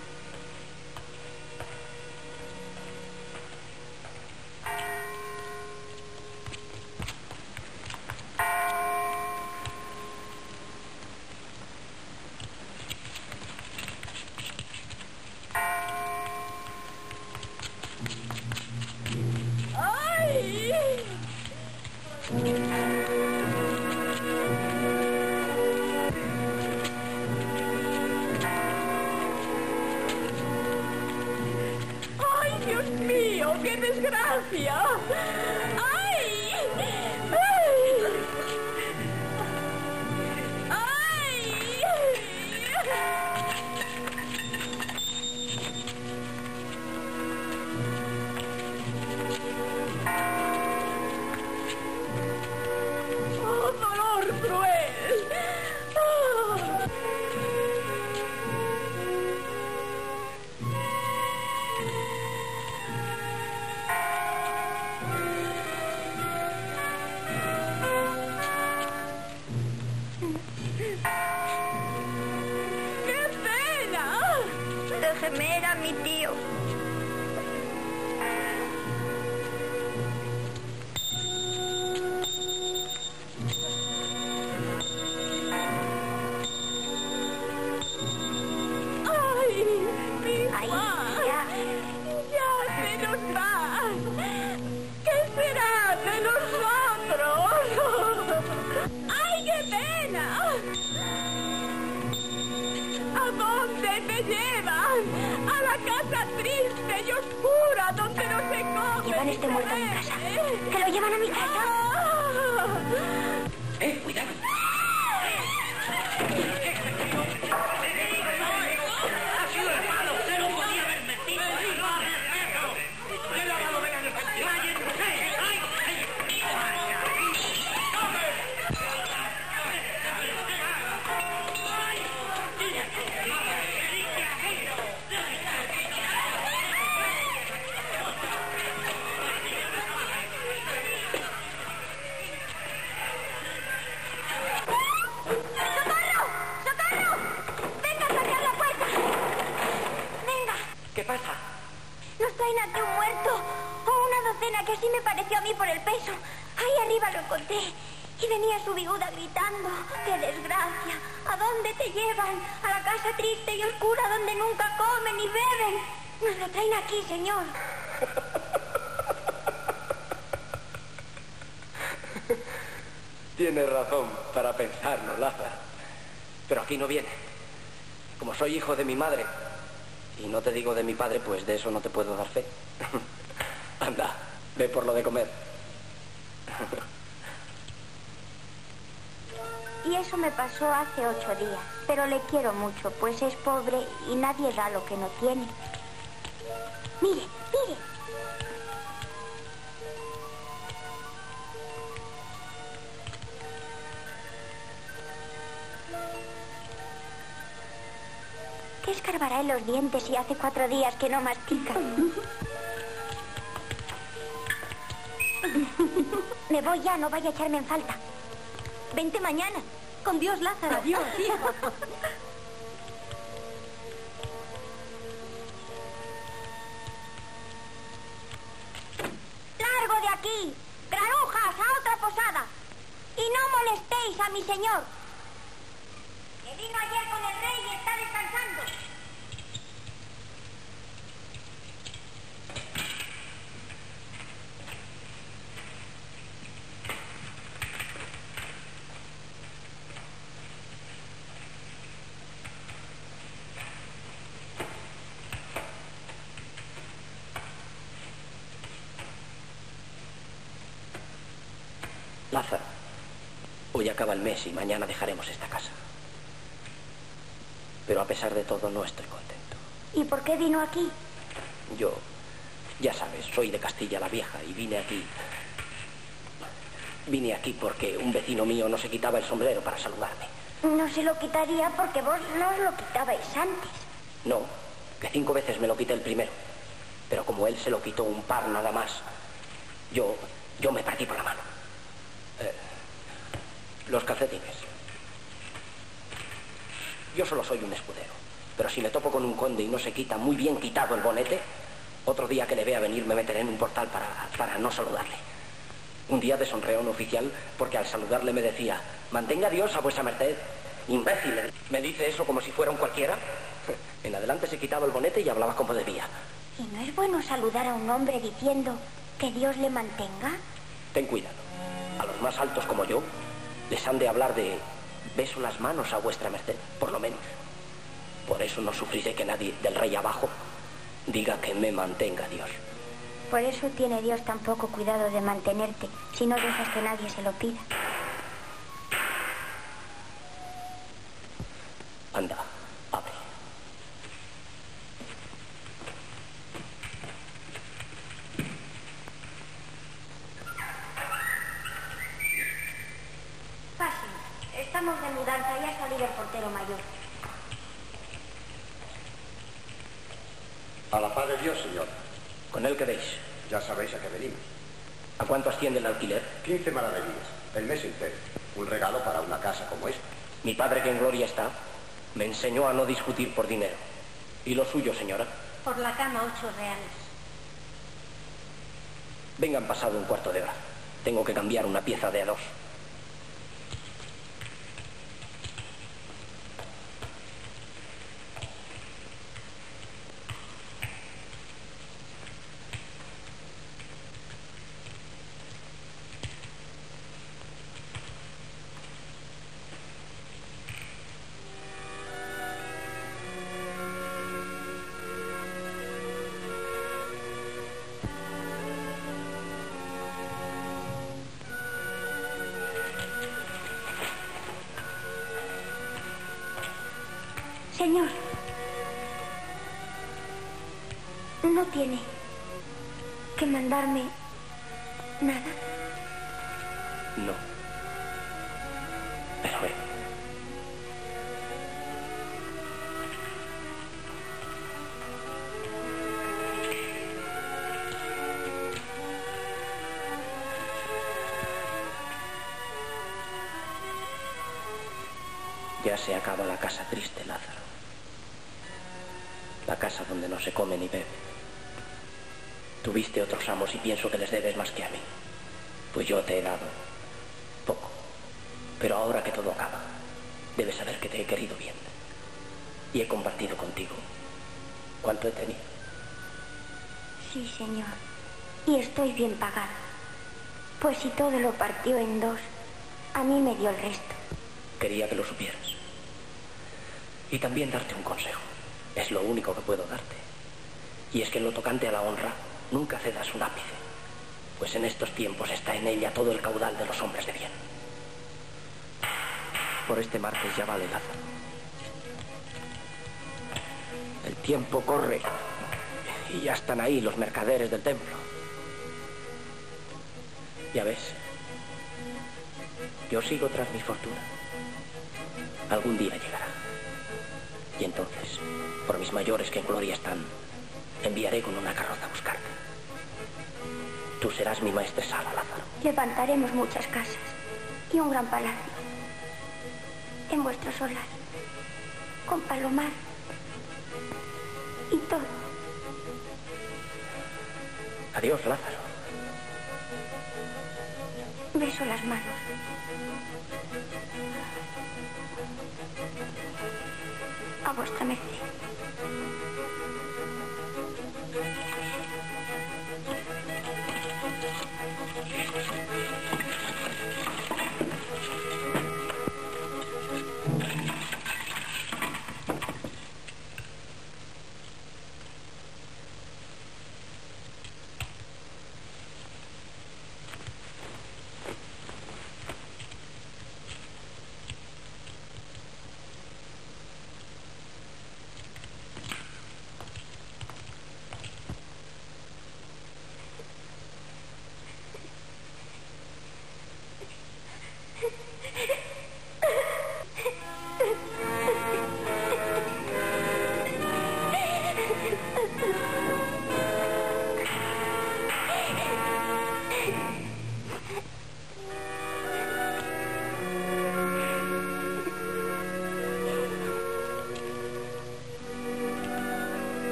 Déjeme, era mi tío. ¡Ay, mi Juan! Ya, ya se nos va. ¿Qué será de nosotros? ¡Ay, qué pena! ¿A dónde me llevan? A la casa triste y oscura donde no se come. Llevan este muerto a mi casa. ¿Que lo llevan a mi casa? ¡Eh, cuidado! ¡Ha sido el malo! ¡Se lo podía haber metido! ¡Qué lavado venga de festival! ¡Ay! ¿Qué pasa? Nos traen aquí un muerto. O una docena que así me pareció a mí por el peso. Ahí arriba lo encontré. Y venía su bigoda gritando. ¡Qué desgracia! ¿A dónde te llevan? A la casa triste y oscura donde nunca comen ni beben. Nos lo traen aquí, señor. Tienes razón para pensarlo, Lázaro. Pero aquí no viene. Como soy hijo de mi madre, y no te digo de mi padre, pues de eso no te puedo dar fe. Anda, ve por lo de comer. Y eso me pasó hace ocho días. Pero le quiero mucho, pues es pobre y nadie da lo que no tiene. Mire, mire. ¿Qué escarbará en los dientes si hace cuatro días que no mastica? Me voy ya, no vaya a echarme en falta. Vente mañana. Con Dios, Lázaro. Adiós, hijo. ¡Largo de aquí! ¡Granujas, a otra posada! Y no molestéis a mi señor. Que vino ayer con el rey y está descansando. Lázaro, hoy acaba el mes y mañana dejaremos esta casa. Pero a pesar de todo no estoy contento. ¿Y por qué vino aquí? Yo, ya sabes, soy de Castilla la Vieja y vine aquí... Vine aquí porque un vecino mío no se quitaba el sombrero para saludarme. No se lo quitaría porque vos no os lo quitabais antes. No, que cinco veces me lo quité el primero. Pero como él se lo quitó un par nada más, yo, yo me partí por la mano. Eh, los calcetines. Yo solo soy un escudero, pero si me topo con un conde y no se quita muy bien quitado el bonete, otro día que le vea venir me meteré en un portal para, para no saludarle. Un día deshonré a un oficial porque al saludarle me decía: mantenga Dios a vuesa merced. Imbécil, ¿me dice eso como si fuera un cualquiera? En adelante se quitaba el bonete y hablaba como debía. ¿Y no es bueno saludar a un hombre diciendo que Dios le mantenga? Ten cuidado. A los más altos como yo les han de hablar de beso las manos a vuestra merced, por lo menos. Por eso no sufriré que nadie del rey abajo diga que me mantenga Dios. Por eso tiene Dios tan poco cuidado de mantenerte, si no dejas que nadie se lo pida. Anda, abre. Pasen. Estamos de mudanza y ha salido el portero mayor. A la paz de Dios, señor. ¿Con él qué veis? Ya sabéis a qué venimos. ¿A cuánto asciende el alquiler? quince maravedíes, el mes entero. Un regalo para una casa como esta. Mi padre, que en gloria está, me enseñó a no discutir por dinero. ¿Y lo suyo, señora? Por la cama, ocho reales. Vengan pasado un cuarto de hora. Tengo que cambiar una pieza de a dos. Señor, no tiene que mandarme nada. No. Pero ven. Ya se acaba la casa triste, Lázaro. La casa donde no se come ni bebe. Tuviste otros amos y pienso que les debes más que a mí. Pues yo te he dado poco. Pero ahora que todo acaba, debes saber que te he querido bien. Y he compartido contigo cuanto he tenido. Sí, señor. Y estoy bien pagada. Pues si todo lo partió en dos, a mí me dio el resto. Quería que lo supieras. Y también darte un consejo. Es lo único que puedo darte. Y es que en lo tocante a la honra, nunca cedas un ápice. Pues en estos tiempos está en ella todo el caudal de los hombres de bien. Por este martes ya vale, Lázaro. El tiempo corre. Y ya están ahí los mercaderes del templo. Ya ves. Yo sigo tras mi fortuna. Algún día llegará. Y entonces, por mis mayores que en gloria están, enviaré con una carroza a buscarte. Tú serás mi maestresala, Lázaro. Levantaremos muchas casas y un gran palacio en vuestro solar, con palomar y todo. Adiós, Lázaro. Beso las manos. A vuestra merced.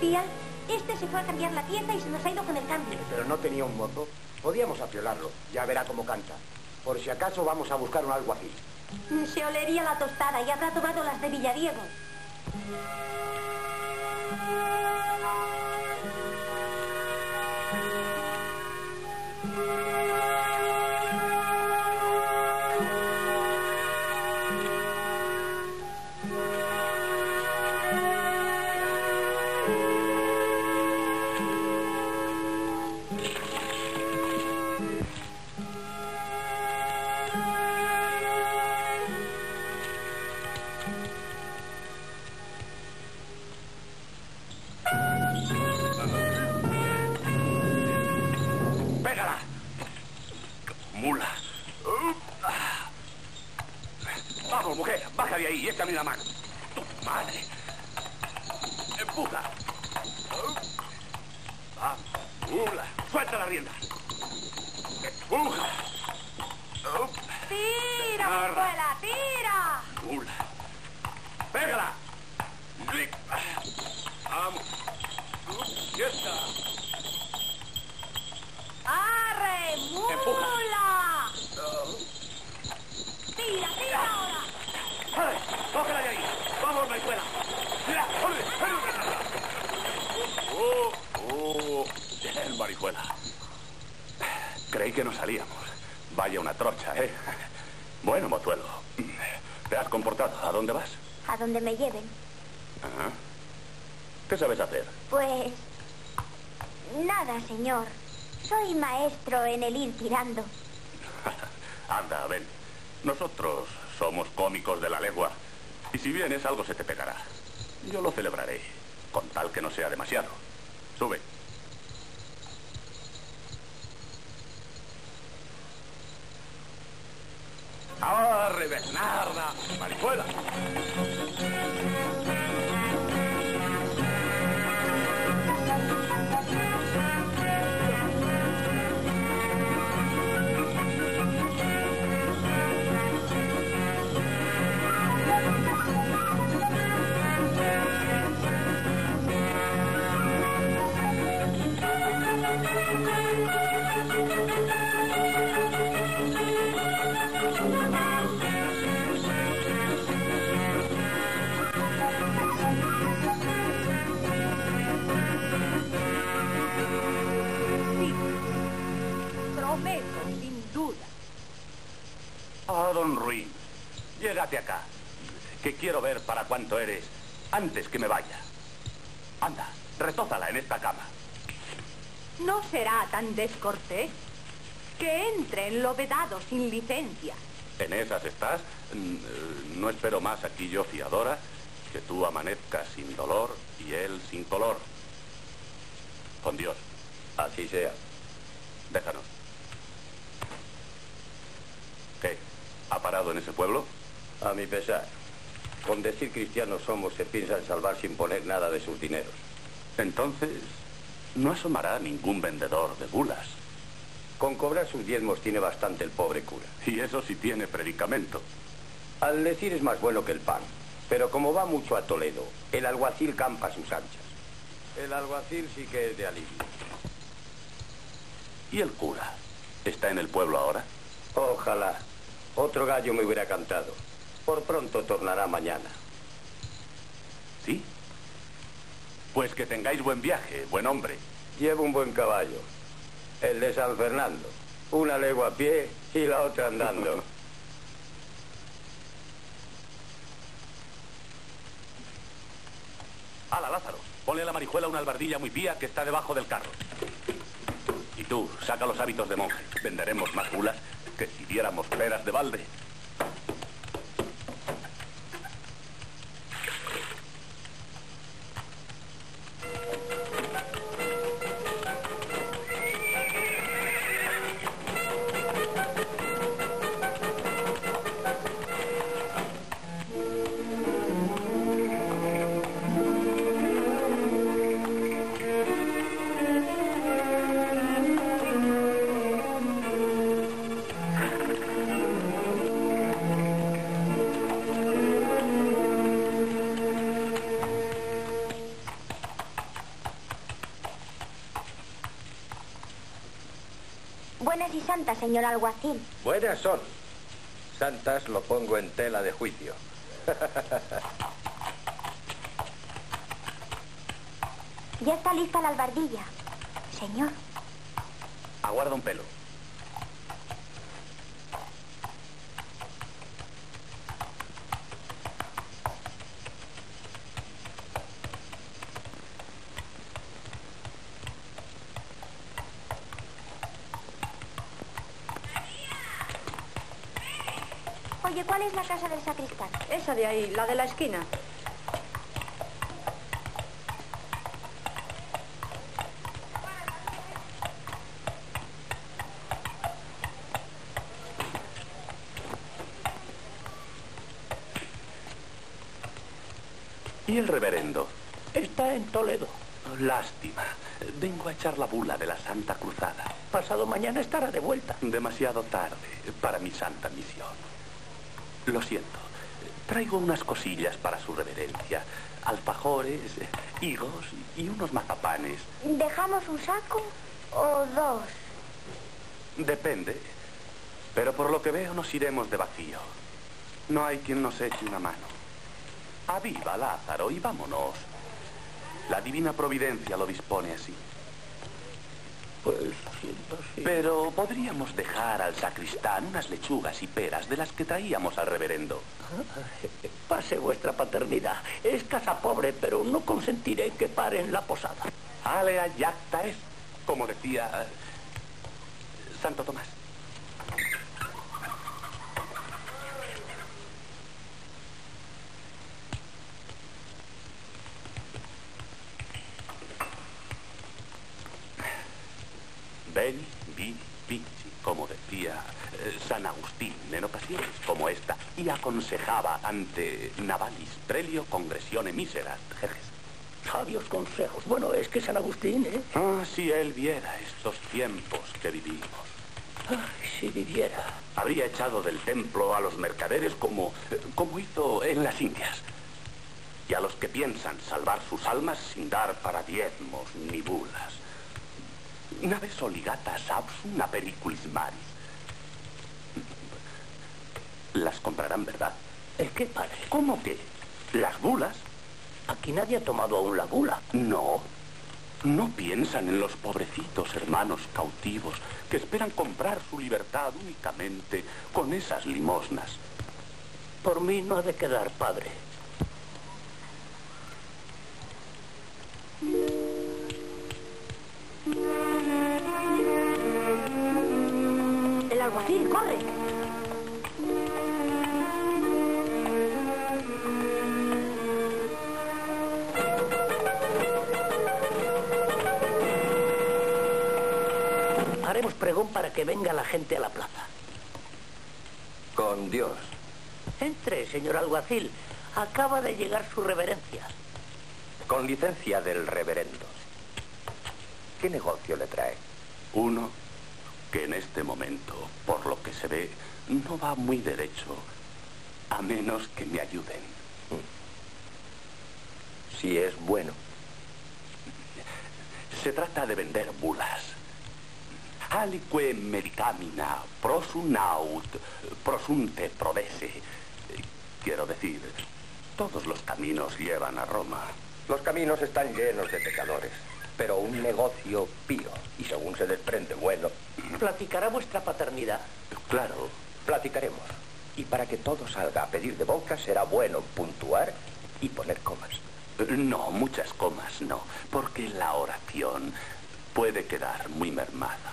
Julián, este se fue a cambiar la pieza y se nos ha ido con el cambio. Pero no tenía un mozo. Podíamos afiolarlo. Ya verá cómo canta. Por si acaso vamos a buscar un alguacil. Se olería la tostada y habrá tomado las de Villadiego. Y échame la mano. ¡Tu madre! ¡Empuja! ¡Vamos! ¡Mula! ¡Suelta la rienda! ¡Empuja! ¡Tira, Marijuela! ¡Tira! ¡Mula! ¡Pégala! ¡Vamos! ¡Quieta! ¡Arre! ¡Mula! ¡Empuja! ¡Tira, tira ahora! ¡Vale! ¡Cógela de ahí! ¡Vamos, Marijuela! ¡Mira! ¡Oh! ¡Oh! Bien, Marijuela. Creí que no salíamos. Vaya una trocha, ¿eh? Bueno, mozuelo. ¿Te has comportado? ¿A dónde vas? A donde me lleven. Ajá. ¿Qué sabes hacer? Pues... nada, señor. Soy maestro en el ir tirando. Anda, ven. Nosotros somos cómicos de la legua. Y si vienes, algo se te pegará. Yo lo celebraré, con tal que no sea demasiado. Sube. ¡Arre, Bernarda! ¡Marijuela! Oh, don Ruin, llégate acá, que quiero ver para cuánto eres antes que me vaya. Anda, retózala en esta cama. No será tan descortés. Que entre en lo vedado sin licencia. ¿En esas estás? No espero más aquí yo, fiadora, que tú amanezcas sin dolor y él sin color. Con Dios. Así sea. Déjanos. ¿Qué? ¿Ha parado en ese pueblo? A mi pesar. Con decir cristianos somos, se piensan salvar sin poner nada de sus dineros. Entonces, no asomará ningún vendedor de bulas. Con cobrar sus diezmos tiene bastante el pobre cura. Y eso sí tiene predicamento. Al decir es más bueno que el pan. Pero como va mucho a Toledo, el alguacil campa a sus anchas. El alguacil sí que es de alivio. ¿Y el cura? ¿Está en el pueblo ahora? Ojalá. Otro gallo me hubiera cantado. Por pronto tornará mañana. ¿Sí? Pues que tengáis buen viaje, buen hombre. Llevo un buen caballo. El de San Fernando. Una legua a pie y la otra andando. ¡Hala, Lázaro! Ponle a la Marijuela una albardilla muy pía que está debajo del carro. Y tú, saca los hábitos de monje. Venderemos más bulas que si diéramos peras de balde. buenas y santas, señor alguacil. Buenas son. Santas lo pongo en tela de juicio. Ya está lista la albardilla, señor. Aguarda un pelo. Oye, ¿cuál es la casa del sacristán? Esa de ahí, la de la esquina. ¿Y el reverendo? Está en Toledo. Lástima. Vengo a echar la bula de la Santa Cruzada. Pasado mañana estará de vuelta. Demasiado tarde para mi santa misión. Lo siento. Traigo unas cosillas para su reverencia. Alfajores, higos y unos mazapanes. ¿Dejamos un saco o dos? Depende. Pero por lo que veo nos iremos de vacío. No hay quien nos eche una mano. ¡Aviva, Lázaro, y vámonos! La divina providencia lo dispone así. Pues siento así. Pero podríamos dejar al sacristán unas lechugas y peras de las que traíamos al reverendo. Pase vuestra paternidad. Es casa pobre, pero no consentiré que pare en la posada. Alea jacta es, como decía eh, Santo Tomás. Veni, vidi, vici, como decía eh, San Agustín en ocasiones como esta, y aconsejaba ante Navalis prelio congressione miserat, jejes. Sabios consejos. Bueno, es que San Agustín, ¿eh? Ah, si él viera estos tiempos que vivimos. Ay, si viviera. Habría echado del templo a los mercaderes como, como hizo en las Indias. Y a los que piensan salvar sus almas sin dar para diezmos ni bulas. Naves oligatas absum apericulis maris. Las comprarán, ¿verdad? ¿El qué, padre? ¿Cómo qué? ¿Las bulas? Aquí nadie ha tomado aún la bula. No. No piensan en los pobrecitos hermanos cautivos que esperan comprar su libertad únicamente con esas limosnas. Por mí no ha de quedar, padre. El alguacil, corre. Haremos pregón para que venga la gente a la plaza. Con Dios. Entre, señor alguacil. Acaba de llegar su reverencia. Con licencia del reverendo. ¿Qué negocio le trae? Uno que en este momento, por lo que se ve, no va muy derecho, a menos que me ayuden. Si es bueno. Se trata de vender bulas. Alique medicamina prosunaut prosunte prodesse. Quiero decir, todos los caminos llevan a Roma. Los caminos están llenos de pecadores, pero un negocio pío, y según se desprende, bueno. ¿Platicará vuestra paternidad? Claro. Platicaremos. Y para que todo salga a pedir de boca, será bueno puntuar y poner comas. No, muchas comas no, porque la oración puede quedar muy mermada.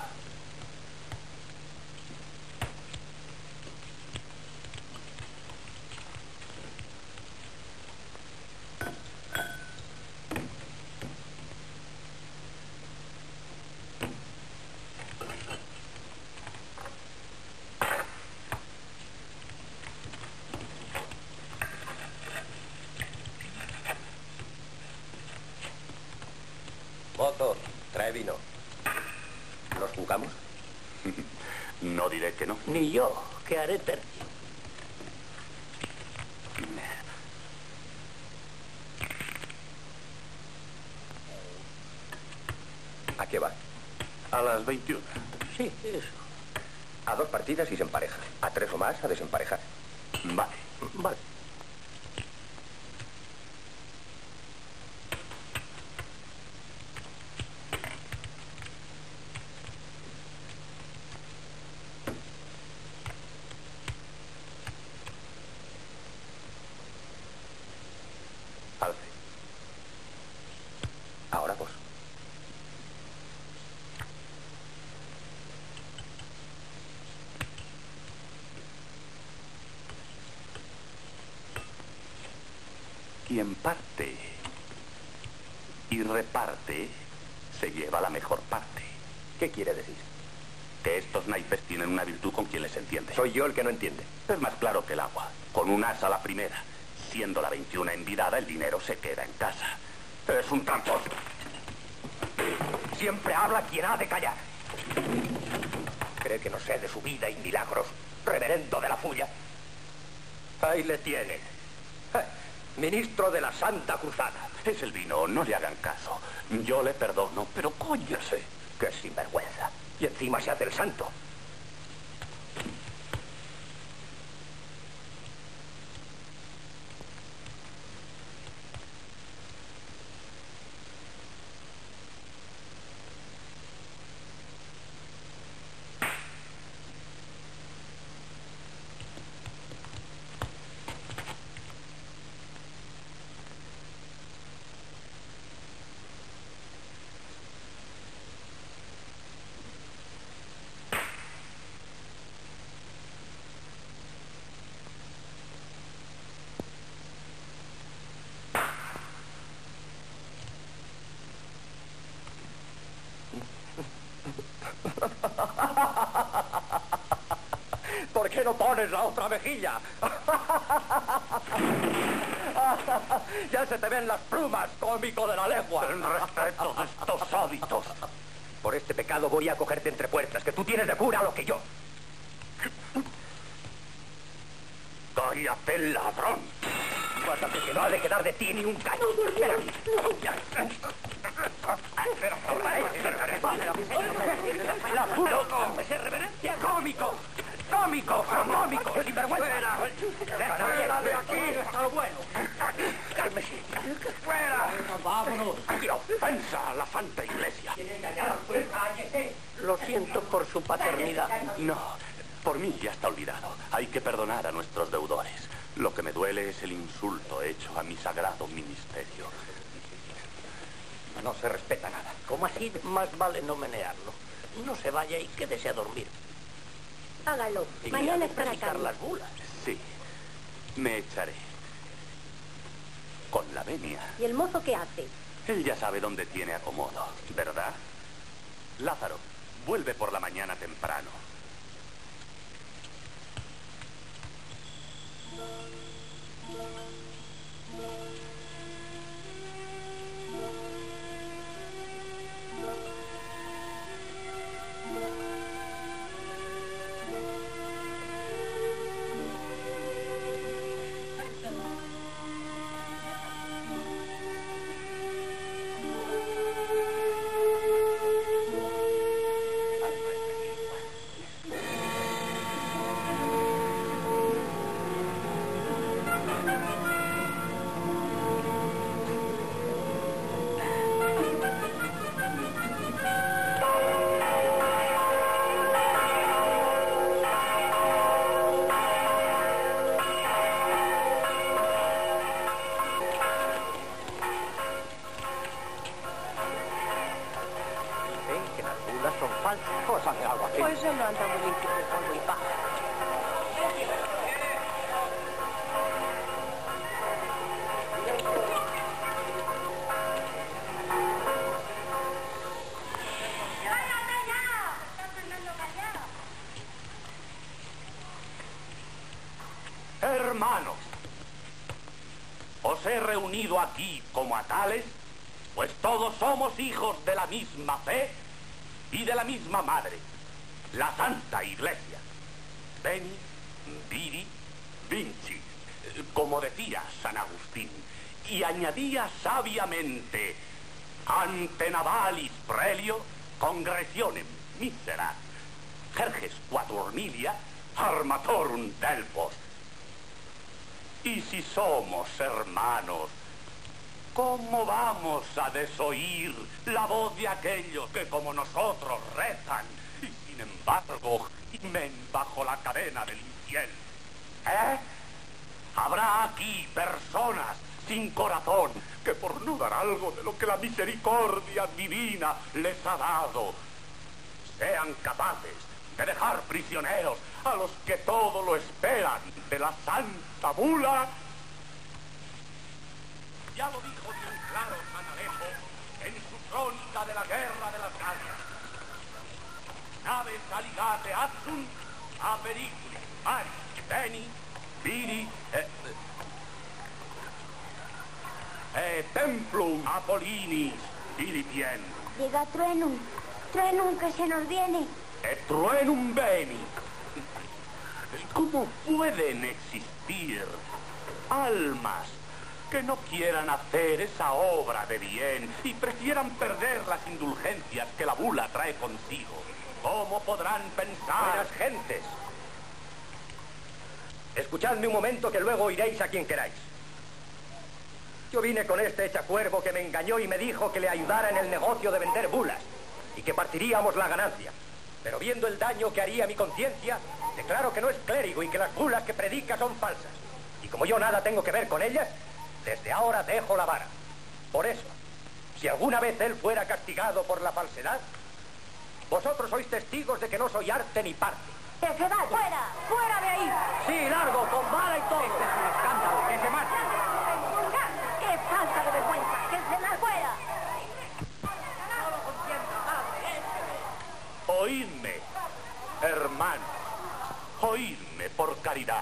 Mozo, trae vino. ¿Nos jugamos? No diré que no. Ni yo, que haré tercio. ¿A qué va? A las veintiuna. Sí, eso. A dos partidas y se empareja. A tres o más a desemparejar. Vale. Vale. Alce. Ahora vos. Quien parte y reparte se lleva la mejor parte. ¿Qué quiere decir? Que estos naipes tienen una virtud con quien les entiende. Soy yo el que no entiende. Es más claro que el agua. Con un as a la primera, siendo la veintiuna envidada, el dinero se queda en casa. Es un tramposo. Siempre habla quien ha de callar. ¿Cree que no sé de su vida y milagros, reverendo de la fulla? Ahí le tiene. Eh, ministro de la Santa Cruzada. Es el vino, no le hagan caso. Yo le perdono, pero cóñase. Qué sinvergüenza. Y encima se hace el santo. ¿Por qué no pones la otra mejilla? Ya se te ven las plumas, cómico de la lengua. En respeto de estos hábitos. Por este pecado voy a cogerte entre puertas, que tú tienes de cura lo que yo. ¡Cállate, ladrón! Pásate que no ha de quedar de ti ni un cacho. Espera aquí. La juro. ¡Ese reverencia cómico! ¡Cómico! ¡Cómico! ¡Sinvergüenza! ¡Fuera de aquí! ¡Hasta lo bueno! ¡Cálmese! ¡Fuera! ¡Vámonos! ¡Qué ofensa a la Santa Iglesia! Lo siento por su paternidad. No, por mí ya está olvidado. Hay que perdonar a nuestros deudores. Lo que me duele es el insulto hecho a mi sagrado ministerio. No se respeta nada. ¿Cómo así? Más vale no menearlo. No se vaya y quédese a dormir. Hágalo. Y Mañana a es para practicar acá. las bulas. Sí, me echaré. Con la venia. ¿Y el mozo qué hace? Él ya sabe dónde tiene acomodo, ¿verdad? Lázaro, vuelve por la mañana temprano. Pues él no anda muy limpio de polvo y paja. Hermanos, os he reunido aquí como a tales, pues todos somos hijos de la misma fe y de la misma madre, la Santa Iglesia. Veni, vidi, vinci, como decía San Agustín, y añadía sabiamente, ante navalis prelio, congresionem misera, Jerjes quaturnivia armatorum Delfos. Y si somos hermanos, ¿cómo vamos a desoír la voz de aquellos que como nosotros rezan y sin embargo gimen bajo la cadena del infierno? ¿Eh? Habrá aquí personas sin corazón que por no dar algo de lo que la misericordia divina les ha dado, sean capaces de dejar prisioneros a los que todo lo esperan de la santa bula. Ya lo dijo bien claro San Alejo en su crónica de la guerra de las gallas. Naves aligate adsum a periculi, mari, beni, viri, eh, eh, templum apollinis, ilipien. Llega truenum, truenum que se nos viene. Et truenum veni. ¿Cómo pueden existir almas que no quieran hacer esa obra de bien y prefieran perder las indulgencias que la bula trae consigo? ¿Cómo podrán pensar? Buenas gentes, escuchadme un momento que luego iréis a quien queráis. Yo vine con este echacuervo que me engañó y me dijo que le ayudara en el negocio de vender bulas y que partiríamos la ganancia. Pero viendo el daño que haría a mi conciencia, declaro que no es clérigo y que las bulas que predica son falsas. Y como yo nada tengo que ver con ellas, desde ahora dejo la vara. Por eso, si alguna vez él fuera castigado por la falsedad, vosotros sois testigos de que no soy arte ni parte. ¡Que se vaya! ¡Fuera! ¡Fuera de ahí! Sí, largo, con vara y todo. Este es un escándalo, que se mate. ¡Qué falta de vergüenza! ¡Que se la fuera! No lo consiento, padre. Oídme, hermanos, oídme por caridad.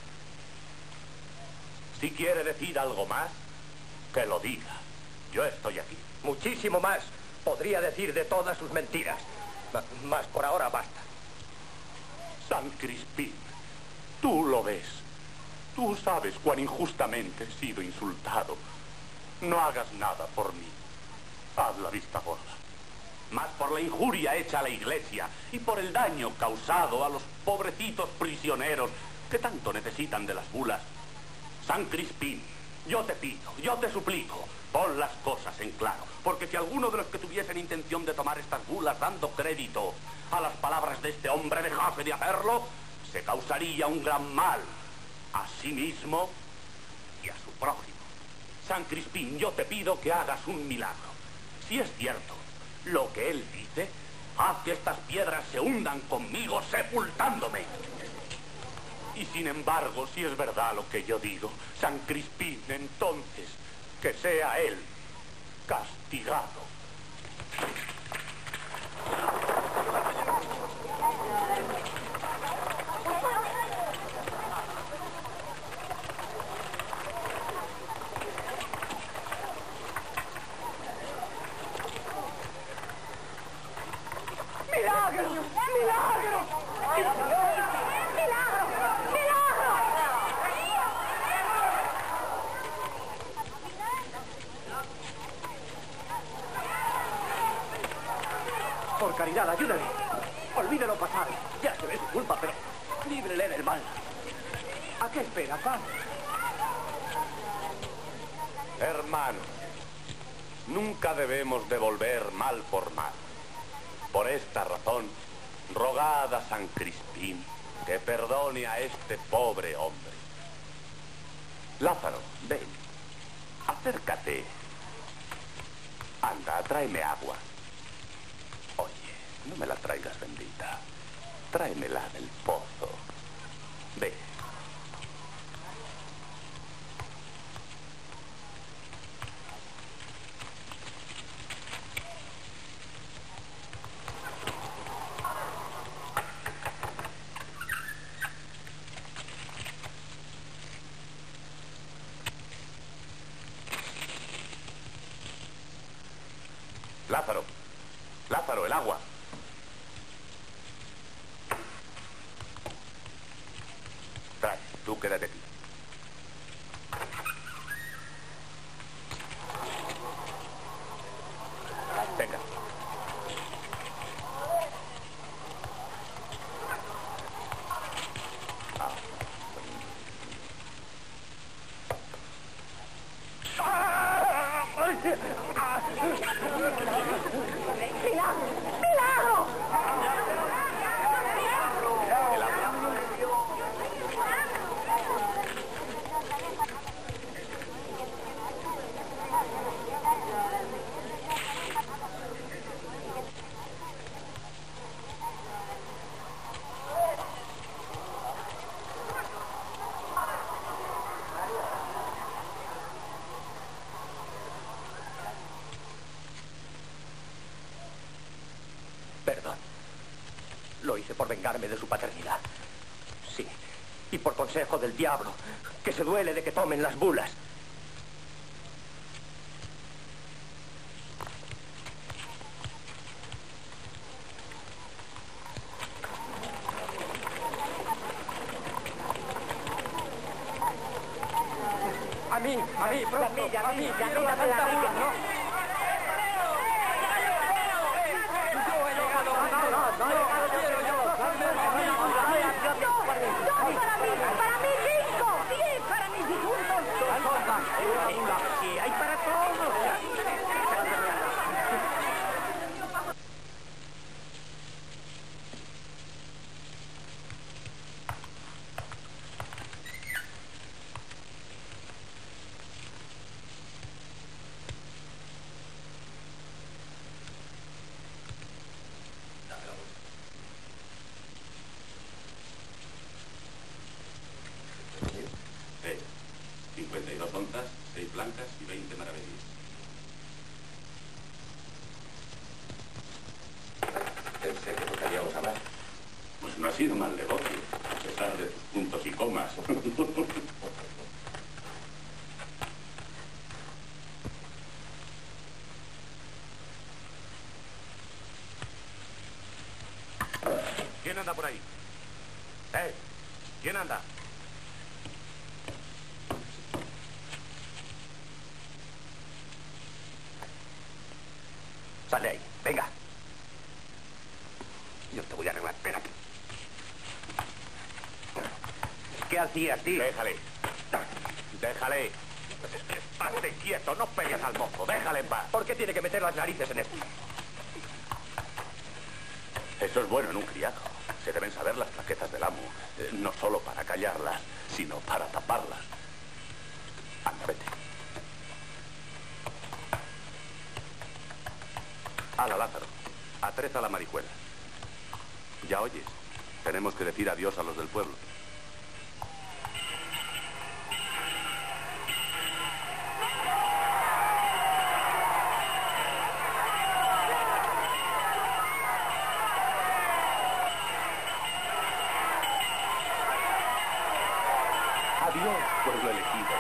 Si quiere decir algo más, que lo diga. Yo estoy aquí. Muchísimo más podría decir de todas sus mentiras. Mas por ahora basta. San Crispín, tú lo ves. Tú sabes cuán injustamente he sido insultado. No hagas nada por mí. Haz la vista gorda. Más por la injuria hecha a la iglesia y por el daño causado a los pobrecitos prisioneros que tanto necesitan de las bulas. San Crispín, yo te pido, yo te suplico, pon las cosas en claro, porque si alguno de los que tuviesen intención de tomar estas bulas dando crédito a las palabras de este hombre dejase de hacerlo, se causaría un gran mal a sí mismo y a su prójimo. San Crispín, yo te pido que hagas un milagro. Si es cierto lo que él dice, haz que estas piedras se hundan conmigo sepultándome. Y sin embargo, si es verdad lo que yo digo, San Crispín, entonces, que sea él castigado. ¡Milagro! ¡Milagro! ¡Milagro! Por caridad, ayúdale. Olvide lo pasado. Ya se ve su culpa, pero líbrele del mal. ¿A qué espera, padre? Hermanos, nunca debemos devolver mal por mal. Por esta razón, rogad a San Crispín que perdone a este pobre hombre. Lázaro, ven, acércate. Anda, tráeme agua. Oye, no me la traigas bendita. Tráemela del pozo. Ve. Lázaro, Lázaro, el agua. Trae, tú quédate aquí. Venga. Lo hice por vengarme de su paternidad. Sí, y por consejo del diablo, que se duele de que tomen las bulas. A mí, a mí, pronto, a mí, a mí, quiero la tanta bula, ¿no? Yo he llegado, no, no, no, no, quiero yo, dame a mí, para mí, para mí, cinco, diez, para mis difuntos. Venga, sí, hay para todos. cincuenta y dos onzas, seis blancas y veinte maravedís. Pensé que tocaríamos hablar. Pues no ha sido mal negocio, a pesar de tus puntos y comas. ¿Quién anda por ahí? ¿Eh? ¿Quién anda? Sale ahí, venga. Yo te voy a arreglar, espérate. ¿Qué hacías, tío? Déjale. Déjale. Estate quieto, no pegues al mozo. Déjale en paz. ¿Por qué tiene que meter las narices en esto? Eso es bueno en un criado. Se deben saber las plaquetas del amo. eh, No solo para callarlas, sino para taparlas. Anda, vete. Hala, Lázaro. Atreza la marihuela. Ya oyes. Tenemos que decir adiós a los del pueblo. Adiós, pueblo elegido.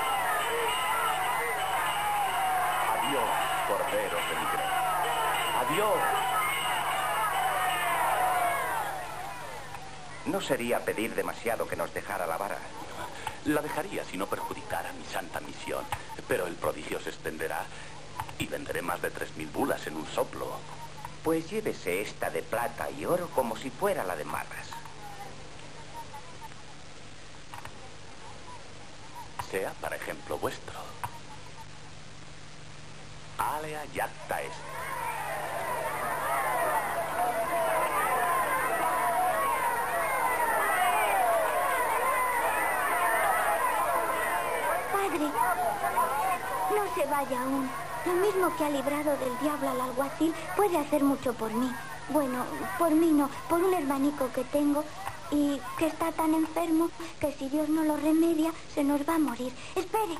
Adiós, corderos de mi grey. Adiós. No sería pedir demasiado que nos dejara la vara. La dejaría si no perjudicara mi santa misión. Pero el prodigio se extenderá y venderé más de tres mil bulas en un soplo. Pues llévese esta de plata y oro como si fuera la de Marras. Sea para ejemplo vuestro. Alea jacta est. Padre, no se vaya aún. Lo mismo que ha librado del diablo al alguacil puede hacer mucho por mí. Bueno, por mí no, por un hermanico que tengo y que está tan enfermo que si Dios no lo remedia se nos va a morir. Espere.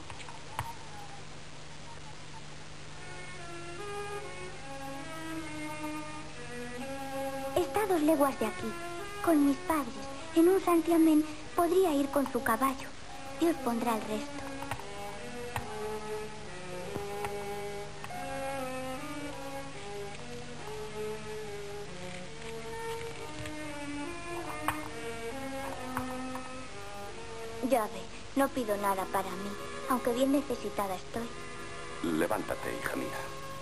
Está a dos leguas de aquí, con mis padres. En un santiamén podría ir con su caballo. Dios pondrá el resto. Ya ve, no pido nada para mí, aunque bien necesitada estoy. Levántate, hija mía.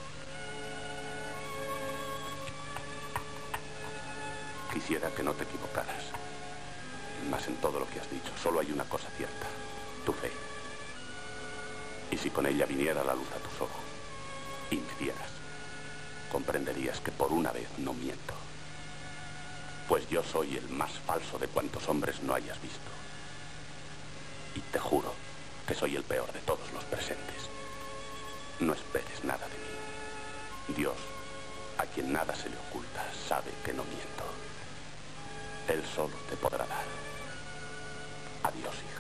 Quisiera que no te equivocaras. Más en todo lo que has dicho, solo hay una cosa cierta. Tu fe. Y si con ella viniera la luz a tus ojos y me vieras, comprenderías que por una vez no miento. Pues yo soy el más falso de cuantos hombres no hayas visto. Y te juro que soy el peor de todos los presentes. No esperes nada de mí. Dios, a quien nada se le oculta, sabe que no miento. Él solo te podrá dar. Adiós, hija.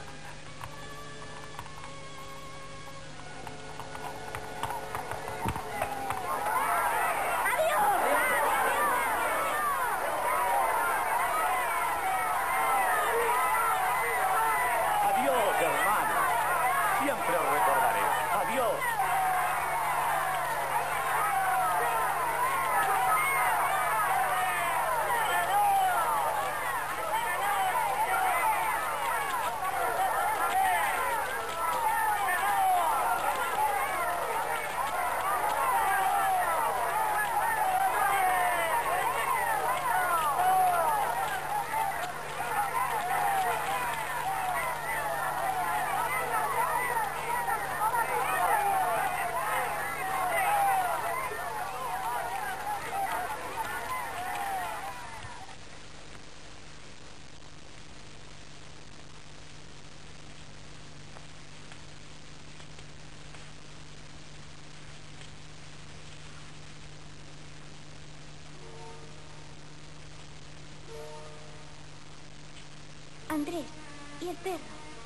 Andrés, ¿y el perro?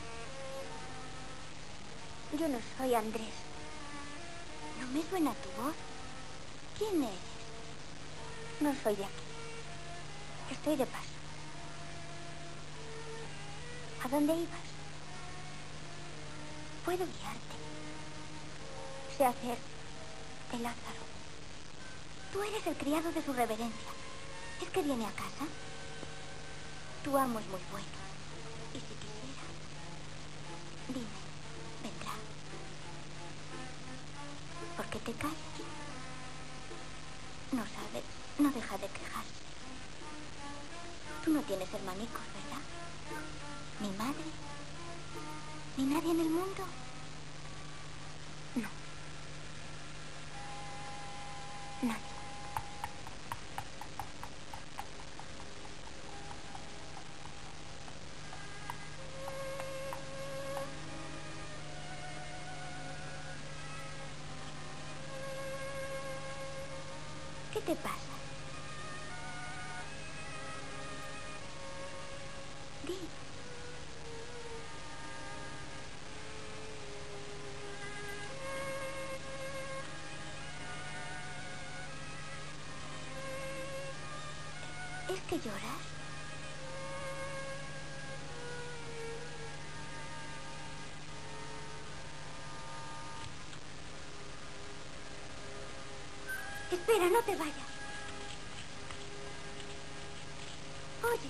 Yo no soy Andrés. ¿No me suena tu voz? ¿Quién eres? No soy de aquí. Estoy de paso. ¿A dónde ibas? Puedo guiarte. Sé hacer de Lázaro. Tú eres el criado de su reverencia. ¿Es que viene a casa? Tu amo es muy bueno. Y si quisiera, dime, vendrá. ¿Por qué te callas? No sabe, no deja de quejarse. Tú no tienes hermanicos, ¿verdad? ¿Ni madre? ¿Ni nadie en el mundo? No. Nadie. ¿Qué te pasa? Di. ¿Es que lloras? Espera, no te vayas. Oye.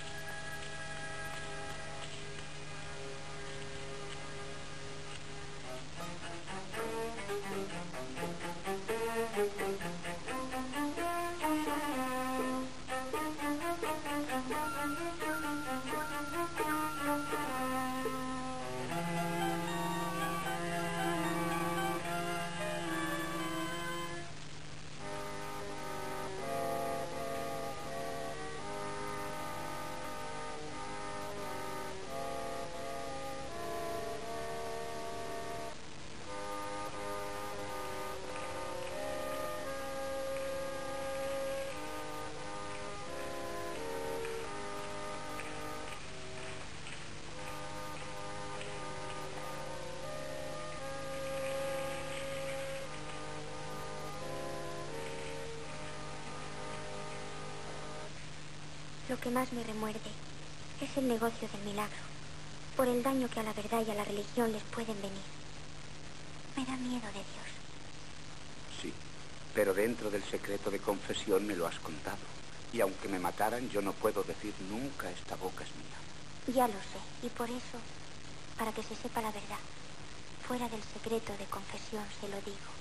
Lo que más me remuerde es el negocio del milagro, por el daño que a la verdad y a la religión les pueden venir. Me da miedo de Dios. Sí, pero dentro del secreto de confesión me lo has contado. Y aunque me mataran, yo no puedo decir nunca esta boca es mía. Ya lo sé, y por eso, para que se sepa la verdad, fuera del secreto de confesión se lo digo.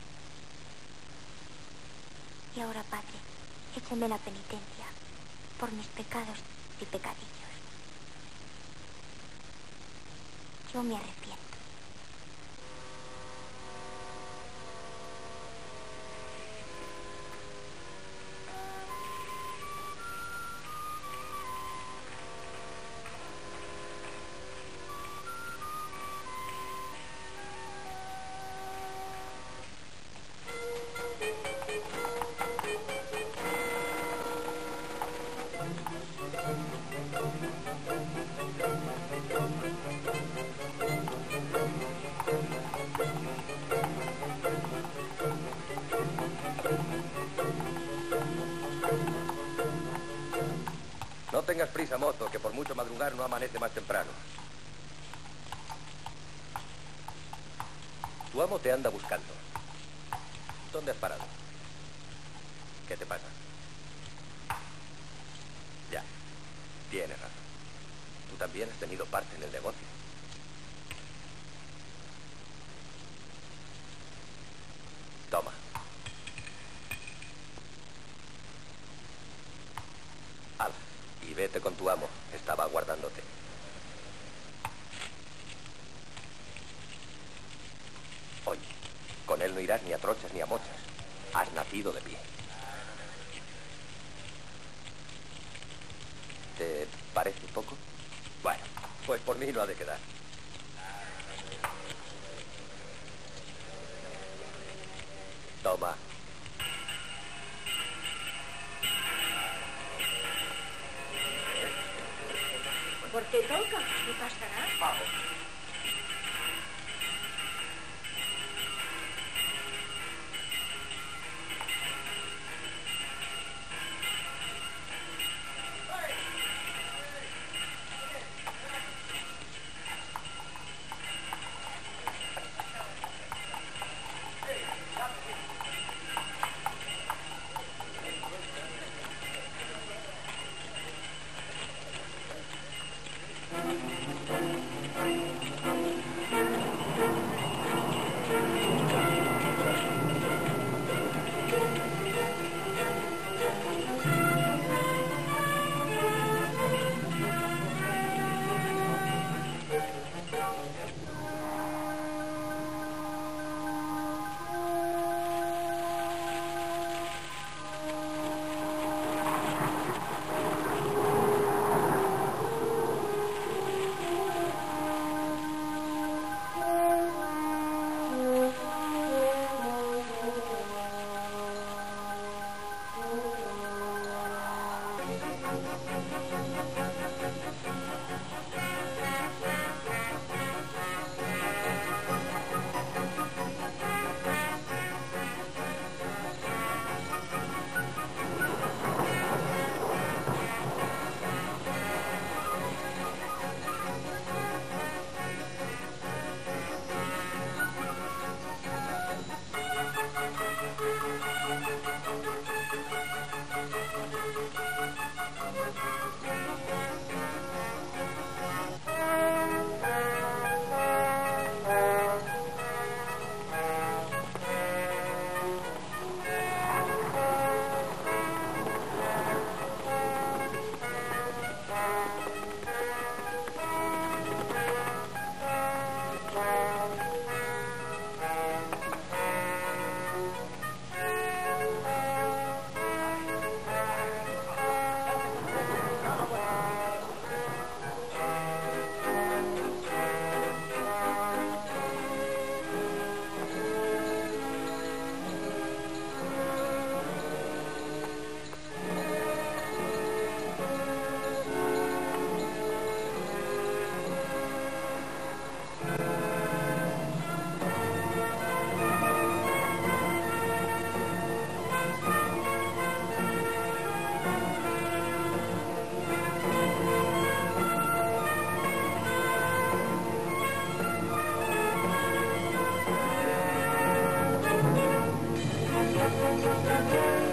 Y ahora, Padre, écheme la penitencia por mis pecados y pecadillos. Yo me arrepiento. No tengas prisa, mozo, que por mucho madrugar no amanece más temprano. Tu amo te anda buscando. ¿Dónde has parado? ¿Qué te pasa? Ya, tienes razón. Tú también has tenido parte en el negocio. Toma. Ala, y vete con tu amo. Estaba aguardándote. Oye, con él no irás ni a trochas ni a mochas. Has nacido de pie. ¿Te parece poco? Bueno, pues por mí no ha de quedar. Toma. ¿Por qué toca? ¿Qué pasará? Vamos. Thank you.